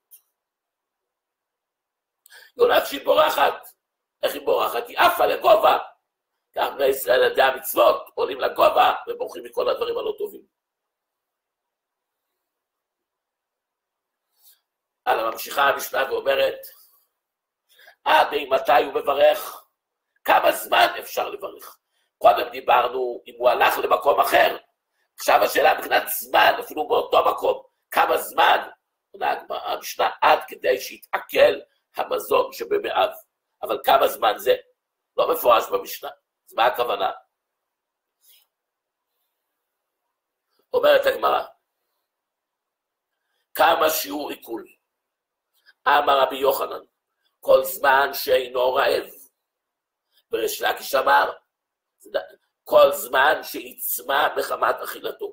יונה שהיא בורחת. איך היא בורחת? היא עפה לגובה. כך בני ישראל על ידי המצוות עולים לגובה ובורחים מכל הדברים הלא טובים. הלאה ממשיכה המשנה ואומרת, עד מתי הוא מברך? כמה זמן אפשר לברך? קודם דיברנו אם הוא הלך למקום אחר, עכשיו השאלה מבחינת זמן, אפילו באותו מקום, כמה זמן, המשנה עד כדי שיתעכל המזון שבמאב, אבל כמה זמן זה לא מפורש במשנה, אז מה הכוונה? אומרת הגמרא, כמה שיעור עיכול? אמר רבי יוחנן, כל זמן שאינו רעב, וריש לקיש אמר, כל זמן שיצמא מחמת אכילתו.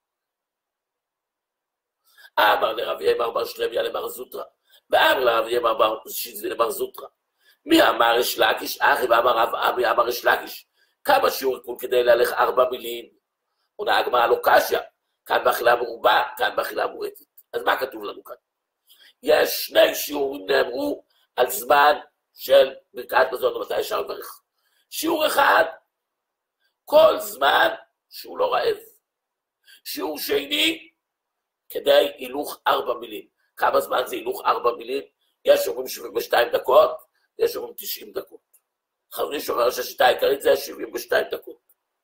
אמר לרבי אמר בר שלמיה למר זוטרא, ואמר לרבי אמר בר שיזבי למר זוטרא. מי אמר ריש לקיש? אחי ואמר רב אבי אמר ריש לקיש, כמה שיעור עיכול כדי להלך 4 מילים? עונה הגמרא לא קשיא, כאן באכילה מרובה, כאן באכילה מועטת. אז מה כתוב לנו כאן? יש 2 שיעורים נאמרו על זמן של ברכת מזון ומתי אפשר לברך. שיעור אחד, כל זמן שהוא לא רעב. שיעור שני, כדי הילוך 4 מילים. כמה זמן זה הילוך 4 מילים? יש אומרים 72 דקות, יש אומרים 90 דקות. חזוני שאומר שהשיטה העיקרית זה 72 דקות.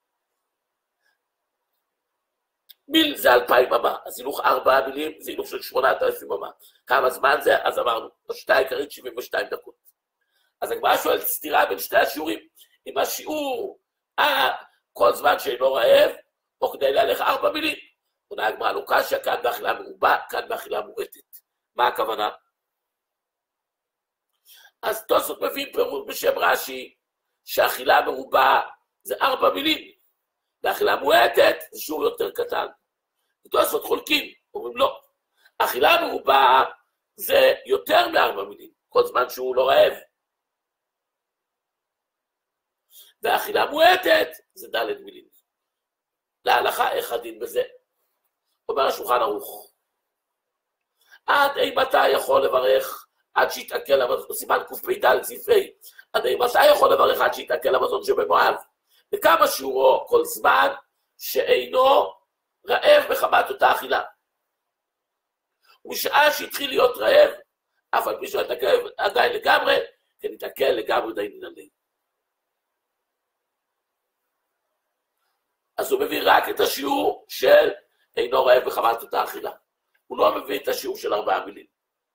מיל זה 2,000 אמה, אז הילוך 4 מילים זה הילוך של 8,000 אמה. כמה זמן זה? אז אמרנו, השיטה העיקרית 72 דקות. אז הגמרא שואלת סתירה בין שתי השיעורים, עם השיעור כל זמן שאינו רעב, או כדי להלך 4 מילים. עונה הגמרא לא קשיא, כאן באכילה מרובה, כאן באכילה מועטת. מה הכוונה? אז תוספות מביאים פירוש בשם רש"י, שאכילה מרובה זה 4 מילים, ואכילה מועטת זה שיעור יותר קטן. תוספות חולקים, אומרים לא. אכילה מרובה זה יותר מ4 מילים, כל זמן שהוא לא רעב. ואכילה מועטת זה ד' מילים. להלכה איך הדין בזה? אומר השולחן ערוך. עד אימתי יכול לברך עד שיתעכל המזון, סימן קפ"ד ספרי, עד אימתי יכול לברך עד שיתעכל המזון שבמואב, וכמה שיעורו כל זמן שאינו רעב מחמת אותה אכילה. ומשעה שהתחיל להיות רעב, אף על פי שהוא יתעכל עדיין לגמרי, כן יתעכל לגמרי די ננלי. אז הוא מביא רק את השיעור של אינו רעב מחמת אותה אכילה. הוא לא מביא את השיעור של 4 מילים.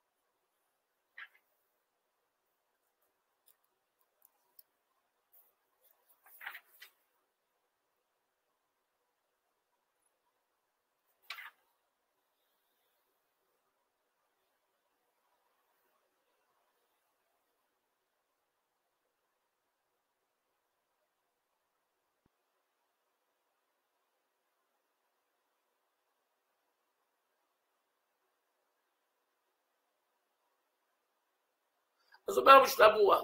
אז אומר משנה ברורה.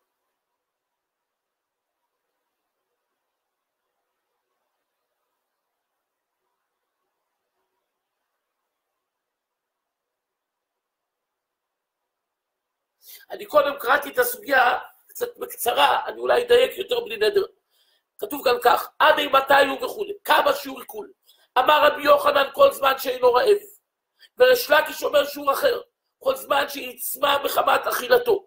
אני קודם קראתי את הסוגיה קצת בקצרה, אני אולי אדייק יותר בלי נדר. כתוב כאן כך, עד אימתי הוא וכו', כמה שיעור עיכול. אמר רבי יוחנן כל זמן שאינו רעב, וריש לקיש אומר שיעור אחר, כל זמן שיצמא מחמת אכילתו.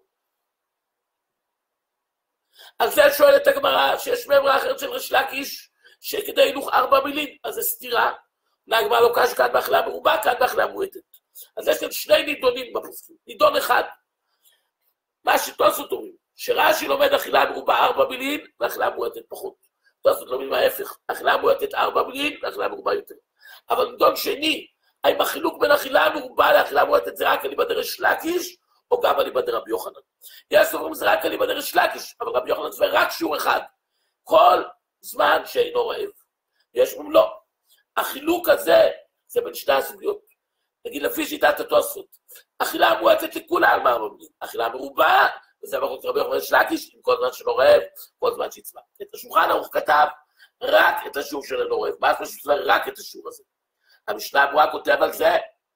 על זה שואלת הגמרא שיש מאמרה אחרת של ריש לקיש, שכדי הילוך 4 מילים, אז זה סתירה. הגמרא לא קשיא, כאן באכילה מרובה, כאן באכילה מועטת. אז יש כאן 2 נידונים בפסוקים. נידון אחד, מה שתוספות אומרים, שרש"י לומד אכילה מרובה 4 מילים, ואכילה מועטת פחות. תוספות לומדים ההפך, אכילה מועטת 4 מילים, ואכילה מרובה יותר. אבל נידון שני, האם החילוק בין אכילה מרובה לאכילה מועטת זה רק אליבא דריש לקיש, או גם אליבא דרבי יוחנן? יש אומרים זה רק אליבא דריש לקיש, אבל רבי יוחנן זה רק שיעור אחד, כל זמן שאינו רעב. יש אומרים לא, החילוק הזה זה בין 2 הסוגיות. נגיד לפי שיטת התוספות, אכילה מועטת לכולה על 4 מילים, אכילה מרובה, וזה אמרו רבי יוחנן ריש לקיש, עם כל זמן שלא רעב, כל זמן שיצמא. את השולחן ערוך כתב רק את השיעור של אינו רעב, מה זה רק את השיעור הזה? המשנה ברורה כותב על זה,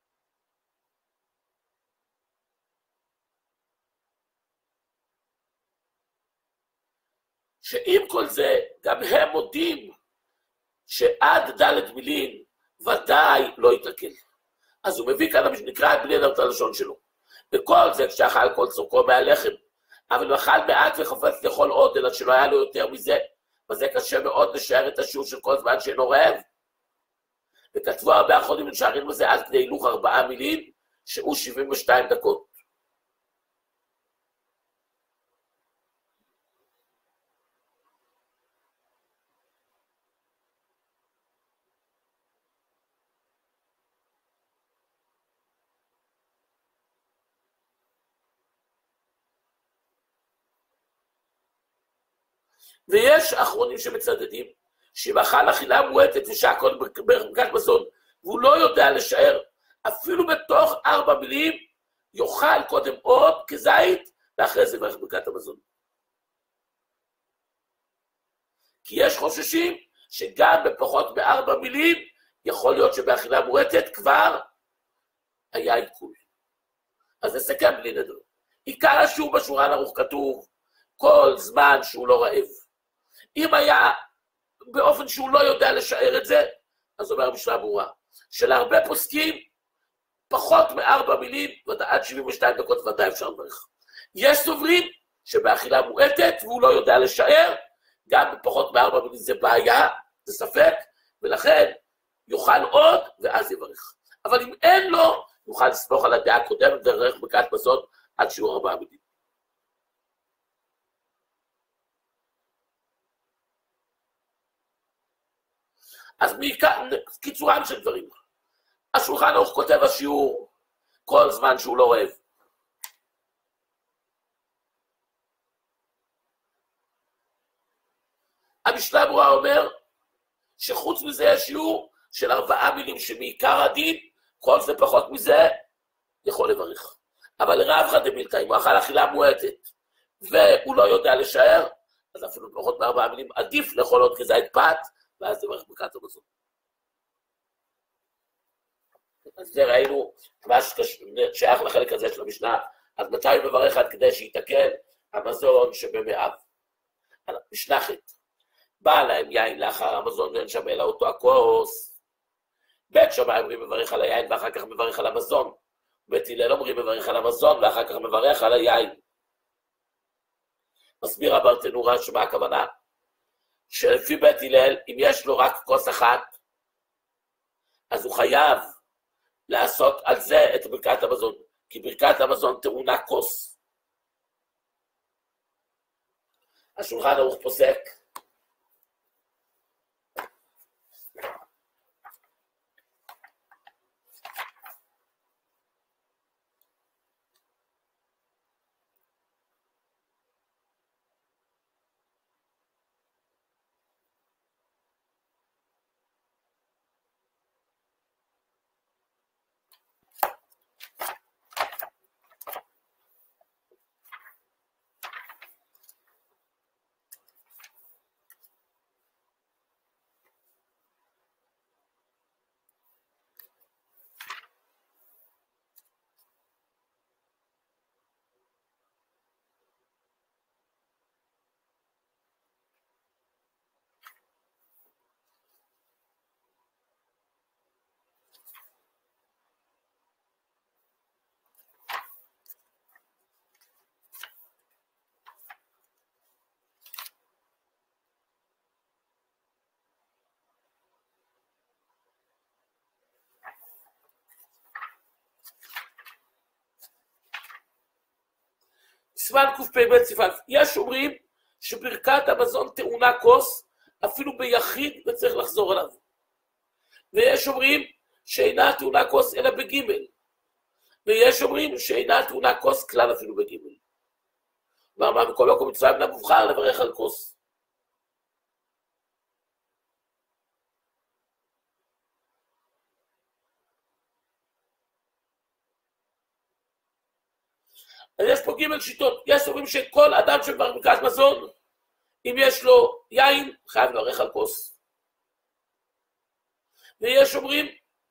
שעם כל זה, גם הם מודים שעד ד' מילים ודאי לא יתעכל. אז הוא מביא כאן נקרא בלי לדעת הלשון שלו. וכל זה כשאכל כל צורכו מהלחם, אבל אכל מעט וחפץ לאכול עוד, אלא שלא היה לו יותר מזה, וזה קשה מאוד לשער את השיעור של כל זמן שאינו רעב. וכתבו הרבה אחרונים לשערים בזה עד כדי הילוך 4 מילים, שהוא 72 דקות. ויש אחרונים שמצדדים, שאם אכל אכילה מועטת ושהכל ברכת מזון, והוא לא יודע לשער, אפילו בתוך 4 מילים, יאכל קודם עוד כזית, ואחרי זה יברך ברכת המזון. כי יש חוששים שגם בפחות מ4 מילים, יכול להיות שבאכילה מועטת כבר היה עיכול. אז נסכם בלי נדר. עיקר השיעור בשולחן ערוך כתוב, כל זמן שהוא לא רעב. אם היה באופן שהוא לא יודע לשער את זה, אז אומר המשנה ברורה, שלהרבה פוסקים, פחות מ4 מילים, עד 72 דקות ודאי אפשר לברך. יש סוברים שבאכילה מועטת, והוא לא יודע לשער, גם בפחות מ4 מילים זה בעיה, זה ספק, ולכן יאכל עוד, ואז יברך. אבל אם אין לו, יוכל לסמוך על הדעה הקודמת, ולברך ברכת מזון עד שיעור 4 מילים. אז קיצורם של דברים. השולחן ערוך כותב השיעור כל זמן שהוא לא רעב. המשנה ברורה אומר שחוץ מזה יש שיעור של 4 מילים שמעיקר הדין, כל זה פחות מזה יכול לברך. אבל לרב דמילתא, אם הוא אכל אכילה מועטת והוא לא יודע לשער, אז אפילו פחות מ4 מילים עדיף לאכול עוד כזית פת, ואז תברך ברכת המזון. אז זה ראינו מה ששייך לחלק הזה של המשנה, אז מתי הוא מברך עד כדי שיתקן המזון שבמאיו. משנה ח' בא להם יין לאחר המזון ואין שם אלא אותו הכוס. בית שמאי אומרים מברך על היין ואחר כך מברך על המזון. בית הלל אומרים מברך על המזון ואחר כך מברך על היין. מסביר הברטנורה שמה הכוונה? שלפי בית הלל, אם יש לו רק כוס אחת, אז הוא חייב לעשות על זה את ברכת המזון, כי ברכת המזון טעונה כוס. השולחן ערוך פוסק, סימן קפ"ב סימן, יש אומרים שברכת המזון טעונה כוס, אפילו ביחיד וצריך לחזור עליו. ויש אומרים שאינה טעונה כוס אלא בגימל. ויש אומרים שאינה טעונה כוס כלל אפילו בגימל. מה בכל מקום מצווה למובחר לברך על כוס. אז יש פה ג' שיטות, יש אומרים שכל אדם שמברך ברכת מזון, אם יש לו יין, חייב לברך על כוס. ויש אומרים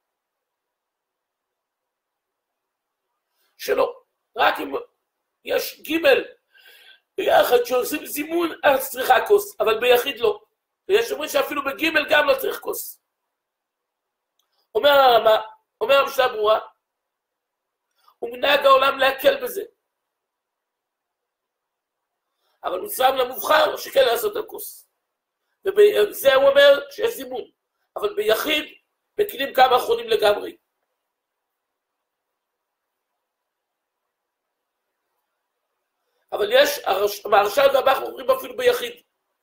שלא, רק אם יש ג' ביחד שעושים זימון, אז צריכה כוס, אבל ביחיד לא. ויש אומרים שאפילו בג' גם לא צריך כוס. אומר המשנה ברורה, ומנהג העולם להקל בזה. אבל מצווה למובחר שכן לעשות על כוס. וזה הוא אומר שיש זימון, אבל ביחיד בכלים כמה אחרונים לגמרי. אבל יש, המהרש"ל והבח אומרים אפילו ביחיד.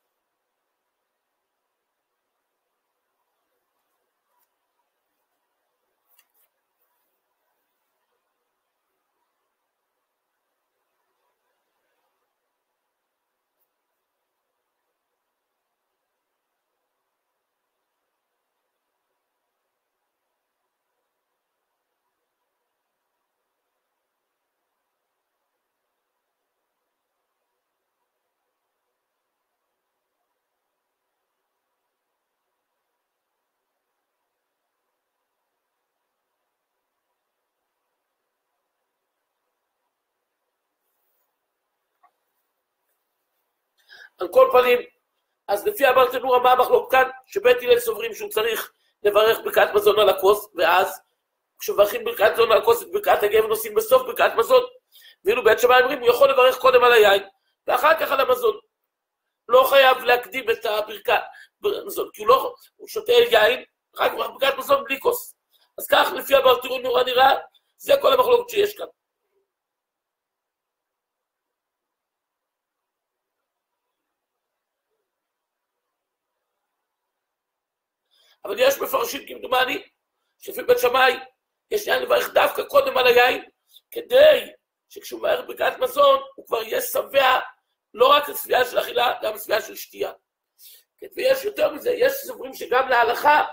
על כל פנים, אז לפי הברטנורה, מה המחלוקת כאן? שבית הלל סוברים שהוא צריך לברך ברכת מזון על הכוס, ואז כשמברכים ברכת מזון על הכוס, את ברכת הגבן עושים בסוף ברכת מזון, ואילו בית שמאי אומרים, הוא יכול לברך קודם על היין, ואחר כך על המזון. לא חייב להקדים את הברכת מזון, כי הוא שותה יין, אחר כך ברכת מזון בלי כוס. אז כך לפי הברטנורה נראה, זה כל המחלוקת שיש כאן. אבל יש מפרשים כמדומני, שלפי בית שמאי, יש עניין לברך דווקא קודם על היין, כדי שכשהוא מברך ברכת מזון, הוא כבר יהיה שבע, לא רק לשביעה של אכילה, גם לשביעה של שתייה. ויש יותר מזה, יש סוברים שגם להלכה,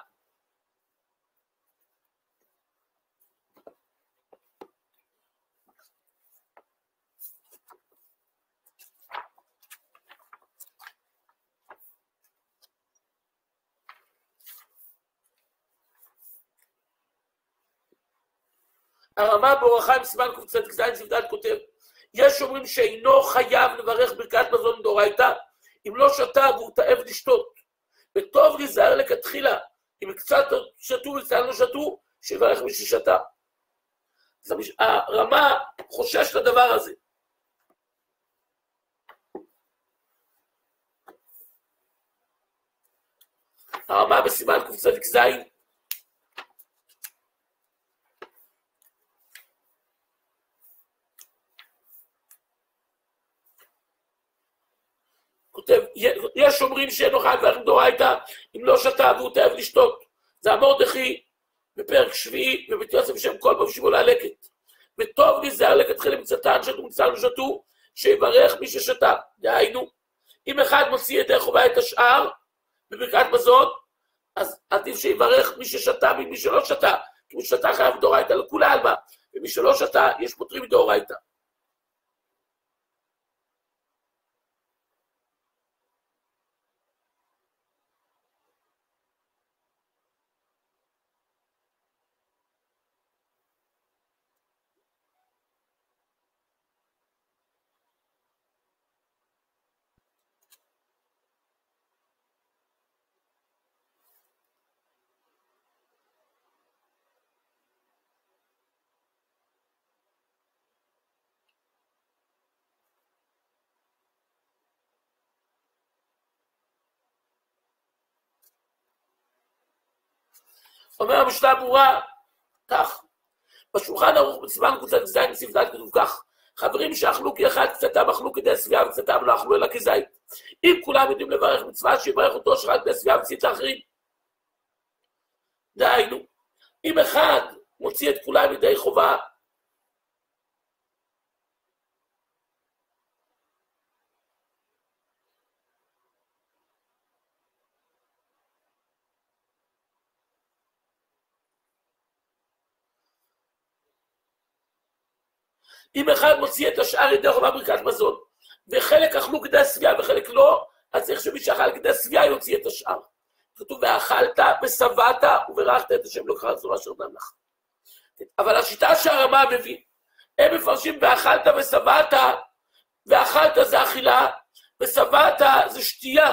הרמה באור החיים סימן קצ"ז ס"ד כותב, יש אומרים שאינו חייב לברך ברכת מזון דאורייתא, אם לא שתה והוא תאב לשתות. וטוב להיזהר לכתחילה, אם קצת שתו וקצת לא שתו, שיברך מי ששתה. אז הרמה חושש לדבר הזה. הרמה בסימן קצ"ז כותב, יש אומרים שאינו חייב לברך דאורייתא, אם לא שתה והוא תאב לשתות. זה המרדכי בפרק שביעי, ובית יוסף בשם כל בו שמעו להלקט. וטוב להיזהר לכתחילה מצאתן שתו ומצאתן לא שתו, שיברך מי ששתה. דהיינו, אם אחד מוציא ידי חובה את השאר בברכת מזון, אז עדיף שיברך מי ששתה ממי שלא שתה, כי מי ששתה חייב דאורייתא לכולי עלמא, ומי שלא שתה יש פוטרים מדאורייתא. אומר המשנה ברורה, כך, בשולחן ערוך בסימן קצ"ז ס"ד כתוב כך, חברים שאכלו כי אחד קצתם אכלו כדי שביעה וקצתם לא אכלו אלא כזית. אם כולם יודעים לברך מצווה, שיברך אותו שרק כדי שביעה ומצית האחרים. דהיינו, אם אחד מוציא את כולם ידי חובה, אם אחד מוציא את השאר ידי חובה ברכת מזון, וחלק אכלו כדי השביעה וחלק לא, אז צריך שמי שאכל כדי השביעה יוציא את השאר. כתוב, ואכלת ושבעת וברכת את השם אלוהיך על זרוע אשר נתן לך. אבל השיטה שהרמה מביא, הם מפרשים ואכלת ושבעת, ואכלת זה אכילה, ושבעת זה שתייה.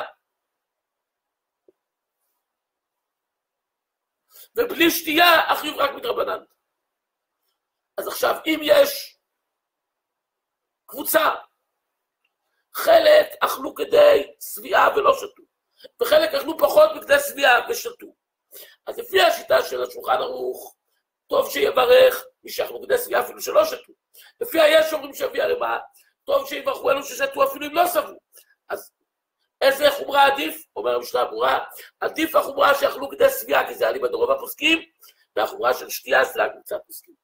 ובלי שתייה, החיוב רק מדרבנן. אז עכשיו, אם יש קבוצה, חלק אכלו כדי שביעה ולא שתו, וחלק אכלו פחות בכדי שביעה ושתו. אז לפי השיטה של השולחן ערוך, טוב שיברך מי שאכלו בכדי שביעה אפילו שלא שתו. לפי היש אומרים שבי הרימה, טוב שיברכו אלו ששתו אפילו אם לא שבו. אז איזה חומרה עדיף? אומר המשנה הברורה, עדיף החומרה שאכלו כדי שביעה, כי זה אליבא דרוב הפוסקים, והחומרה של שתייה זה רק קצת פוסקים.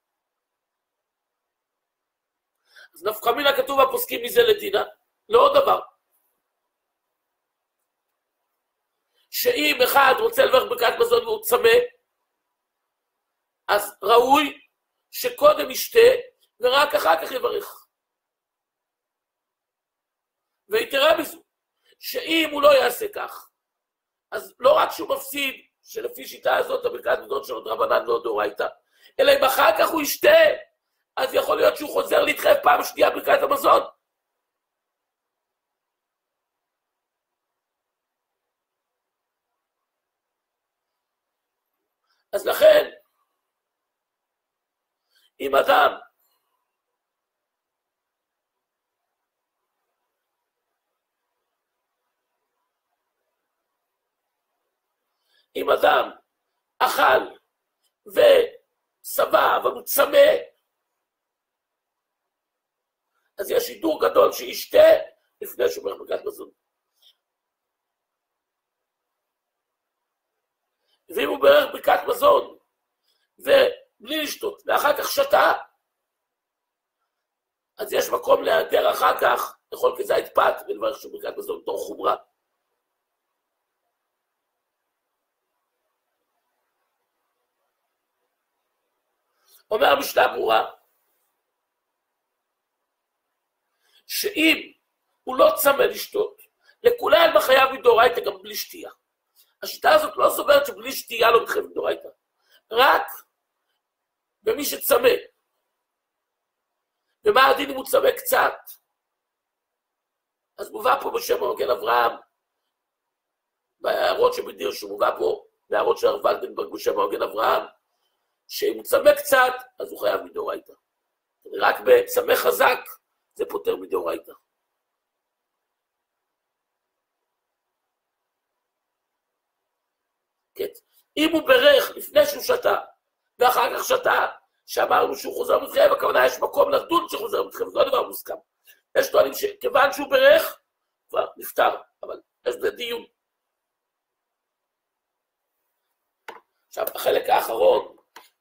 אז נפקא מינה כתוב הפוסקים מזה לדינה, לא עוד דבר. שאם אחד רוצה לברך ברכת מזון והוא צמא, אז ראוי שקודם ישתה ורק אחר כך יברך. ויתרה מזו, שאם הוא לא יעשה כך, אז לא רק שהוא מפסיד, שלפי שיטה הזאת הברכת מזון שלו דרבנן לא דאורייתא, אלא אם אחר כך הוא ישתה, אז יכול להיות שהוא חוזר להתחייב פעם שנייה ברכת המזון. אז לכן, אם אדם אכל ושבע אבל הוא צמא, אז יש שידור גדול שישתה לפני שהוא אומר ברכת מזון. ואם הוא ברך ברכת מזון ובלי לשתות ואחר כך שתה, אז יש מקום להיעדר אחר כך לאכול כזית פת ולברך שהוא ברכת מזון בתור חומרה. אומר המשנה ברורה, שאם הוא לא צמא לשתות, לכולל בחייב מדאורייתא גם בלי שתייה. השיטה הזאת לא סוברת שבלי שתייה לא מתחייב מדאורייתא, רק במי שצמא. ומה הדין אם הוא צמא קצת? אז מובא פה בשם המגן אברהם, בהערות שבדיר שמובא פה, בהערות של הרב ולדנברג בשם המגן אברהם, שאם הוא צמא קצת, אז הוא חייב מדאורייתא. רק בצמא חזק, זה פותר מדאורייתא. כן. אם הוא ברך לפני שהוא שתה, ואחר כך שתה, שאמרנו שהוא חוזר מתחייב, הכוונה יש מקום לדון שחוזר מתחייב, זה לא דבר מוסכם. יש טוענים שכיוון שהוא ברך, כבר נפטר, אבל יש זה דיון. עכשיו, החלק האחרון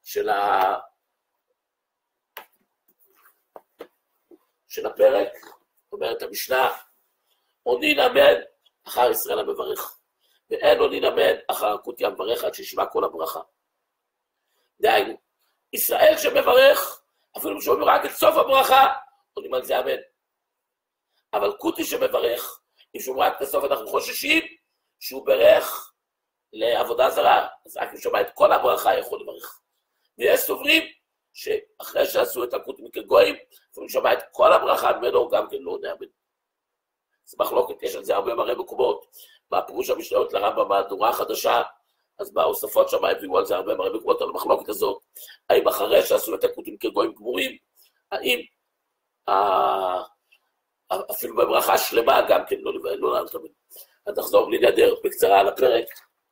של הפרק, אומרת המשנה, עונין אמן אחר ישראל המברך, ואין עונין אמן אחר הקוטי המברך עד שישמע כל הברכה. דהיינו, ישראל שמברך, אפילו שאומרים רק את סוף הברכה, עונים על זה אמן. אבל קוטי שמברך, אם שאומרים רק את הסוף, אנחנו חוששים שהוא ברך לעבודה זרה, אז רק אם שומע את כל הברכה יכול לברך. ויש סוברים שאחרי שעשו את הקוטים כגויים, אפילו שומע את כל הברכה ממנו, גם כן לא עונה אמן. אז מחלוקת, יש על זה הרבה מראה מקומות, בפירוש המשניות לרמב"ם במהדורה החדשה, אז בהוספות שם הביאו על זה הרבה מראה מקומות על המחלוקת הזאת, האם אחרי שעשו את הקוטים כגויים גמורים, האם אפילו בברכה שלמה גם כן לא עונה אמן. אז נחזור בלי נדר בקצרה על הפרק.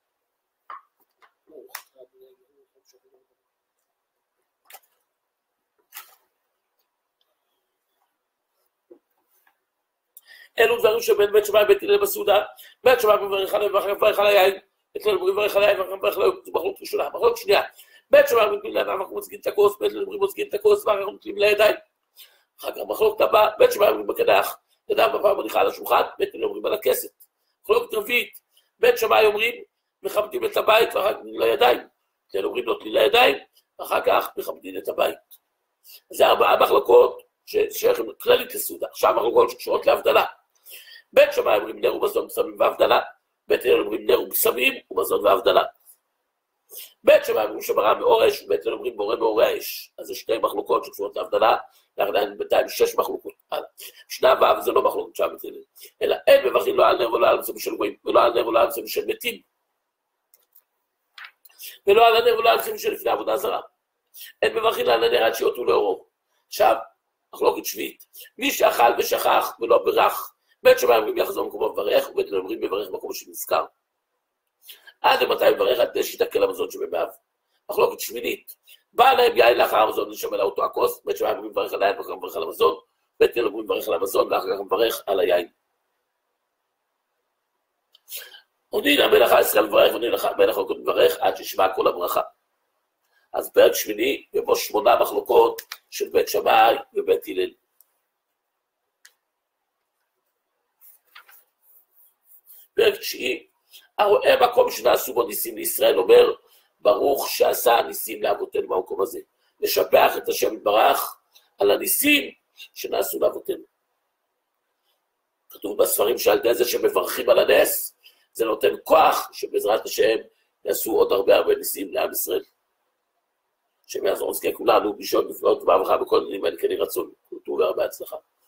אלו דברים שבין בית שמאי בית הלל בסעודה, בית שמאי מברך עליהם ואחר כך מברך על היין, בית הלל מברך על היין ואחר כך מברך על היין, זו מחלוקת ראשונה. מחלוקת שנייה, בית שמאי מברך עליהם ואנחנו מוצגים את הכוס, בית הלל מוצגים את הכוס ואחר כך נוטלים לידיים. אחר כך מחלוקת הבאה, בית שמאי מברך בקדח, ידיים בפעם מניחה על השולחן, בית הלל אומרים על הכסת. מחלוקת רביעית, בית שמאי אומרים מכבדים את הבית ואחר כך נוטלים לידיים, בית הלל אומרים נוטלים לידיים ואחר כך מכבדים את הבית. זה 4 מחלוקות ששייכים כללית לסעודה. עכשיו מחלוקות שקשורות להבדלה. בית שמאי אומרים נר ומזון בשמים והבדלה, בית הלל אומרים נר ובשמים ומזון והבדלה. בית שמאי אומרים שמרה מאור אש, ובית הלל אומרים בורא מאורי האש. אז זה 2 מחלוקות שקשורות להבדלה, ועדיין בינתיים 6 מחלוקות. משנה ו' זה לא מחלוקת שם בית הלל, אלא אין מברכים לא על נר ולא על מצבים של גויים, ולא על נר ולא על מצבים של מתים, ולא על הנר ולא על מצבים של לפני עבודה זרה. אין מברכים לא על הנר עד שיותו לאורו. עכשיו, מחלוקת שביעית, מי שאכל ושכח ולא ברך, בית שמאי אומרים יחזור מקומו מברך, ובית הלל אומרים מברך מקום שנזכר. עד למתי מברך על שיתקל המזון שבמאב. מחלוקת שמינית. בא להם יין לאחר המזון לשמל אותו הכוס, בית שמאי מברך על היין, ואחר כך מברך על המזון, בית הלל מברך על המזון, ואחר כך מברך על היין. עודין המלאכה ישראל מברך, ועודין המלאכה מברך עד ששמע כל הברכה. אז פרק שמיני, ובו 8 מחלוקות של בית שמאי ובית הלל. פרק 9, הרואה מקום שנעשו בו ניסים לישראל, אומר, ברוך שעשה ניסים לאבותינו במקום הזה. לשבח את השם יתברך על הניסים שנעשו לאבותינו. כתוב בספרים שעל ידי זה שמברכים על הנס, זה נותן כוח שבעזרת השם יעשו עוד הרבה ניסים לעם ישראל. שמאז נזכה כולנו בשעות נפלאות ובברכה בכל מינים האלה כן ירצון. תודה והרבה הצלחה.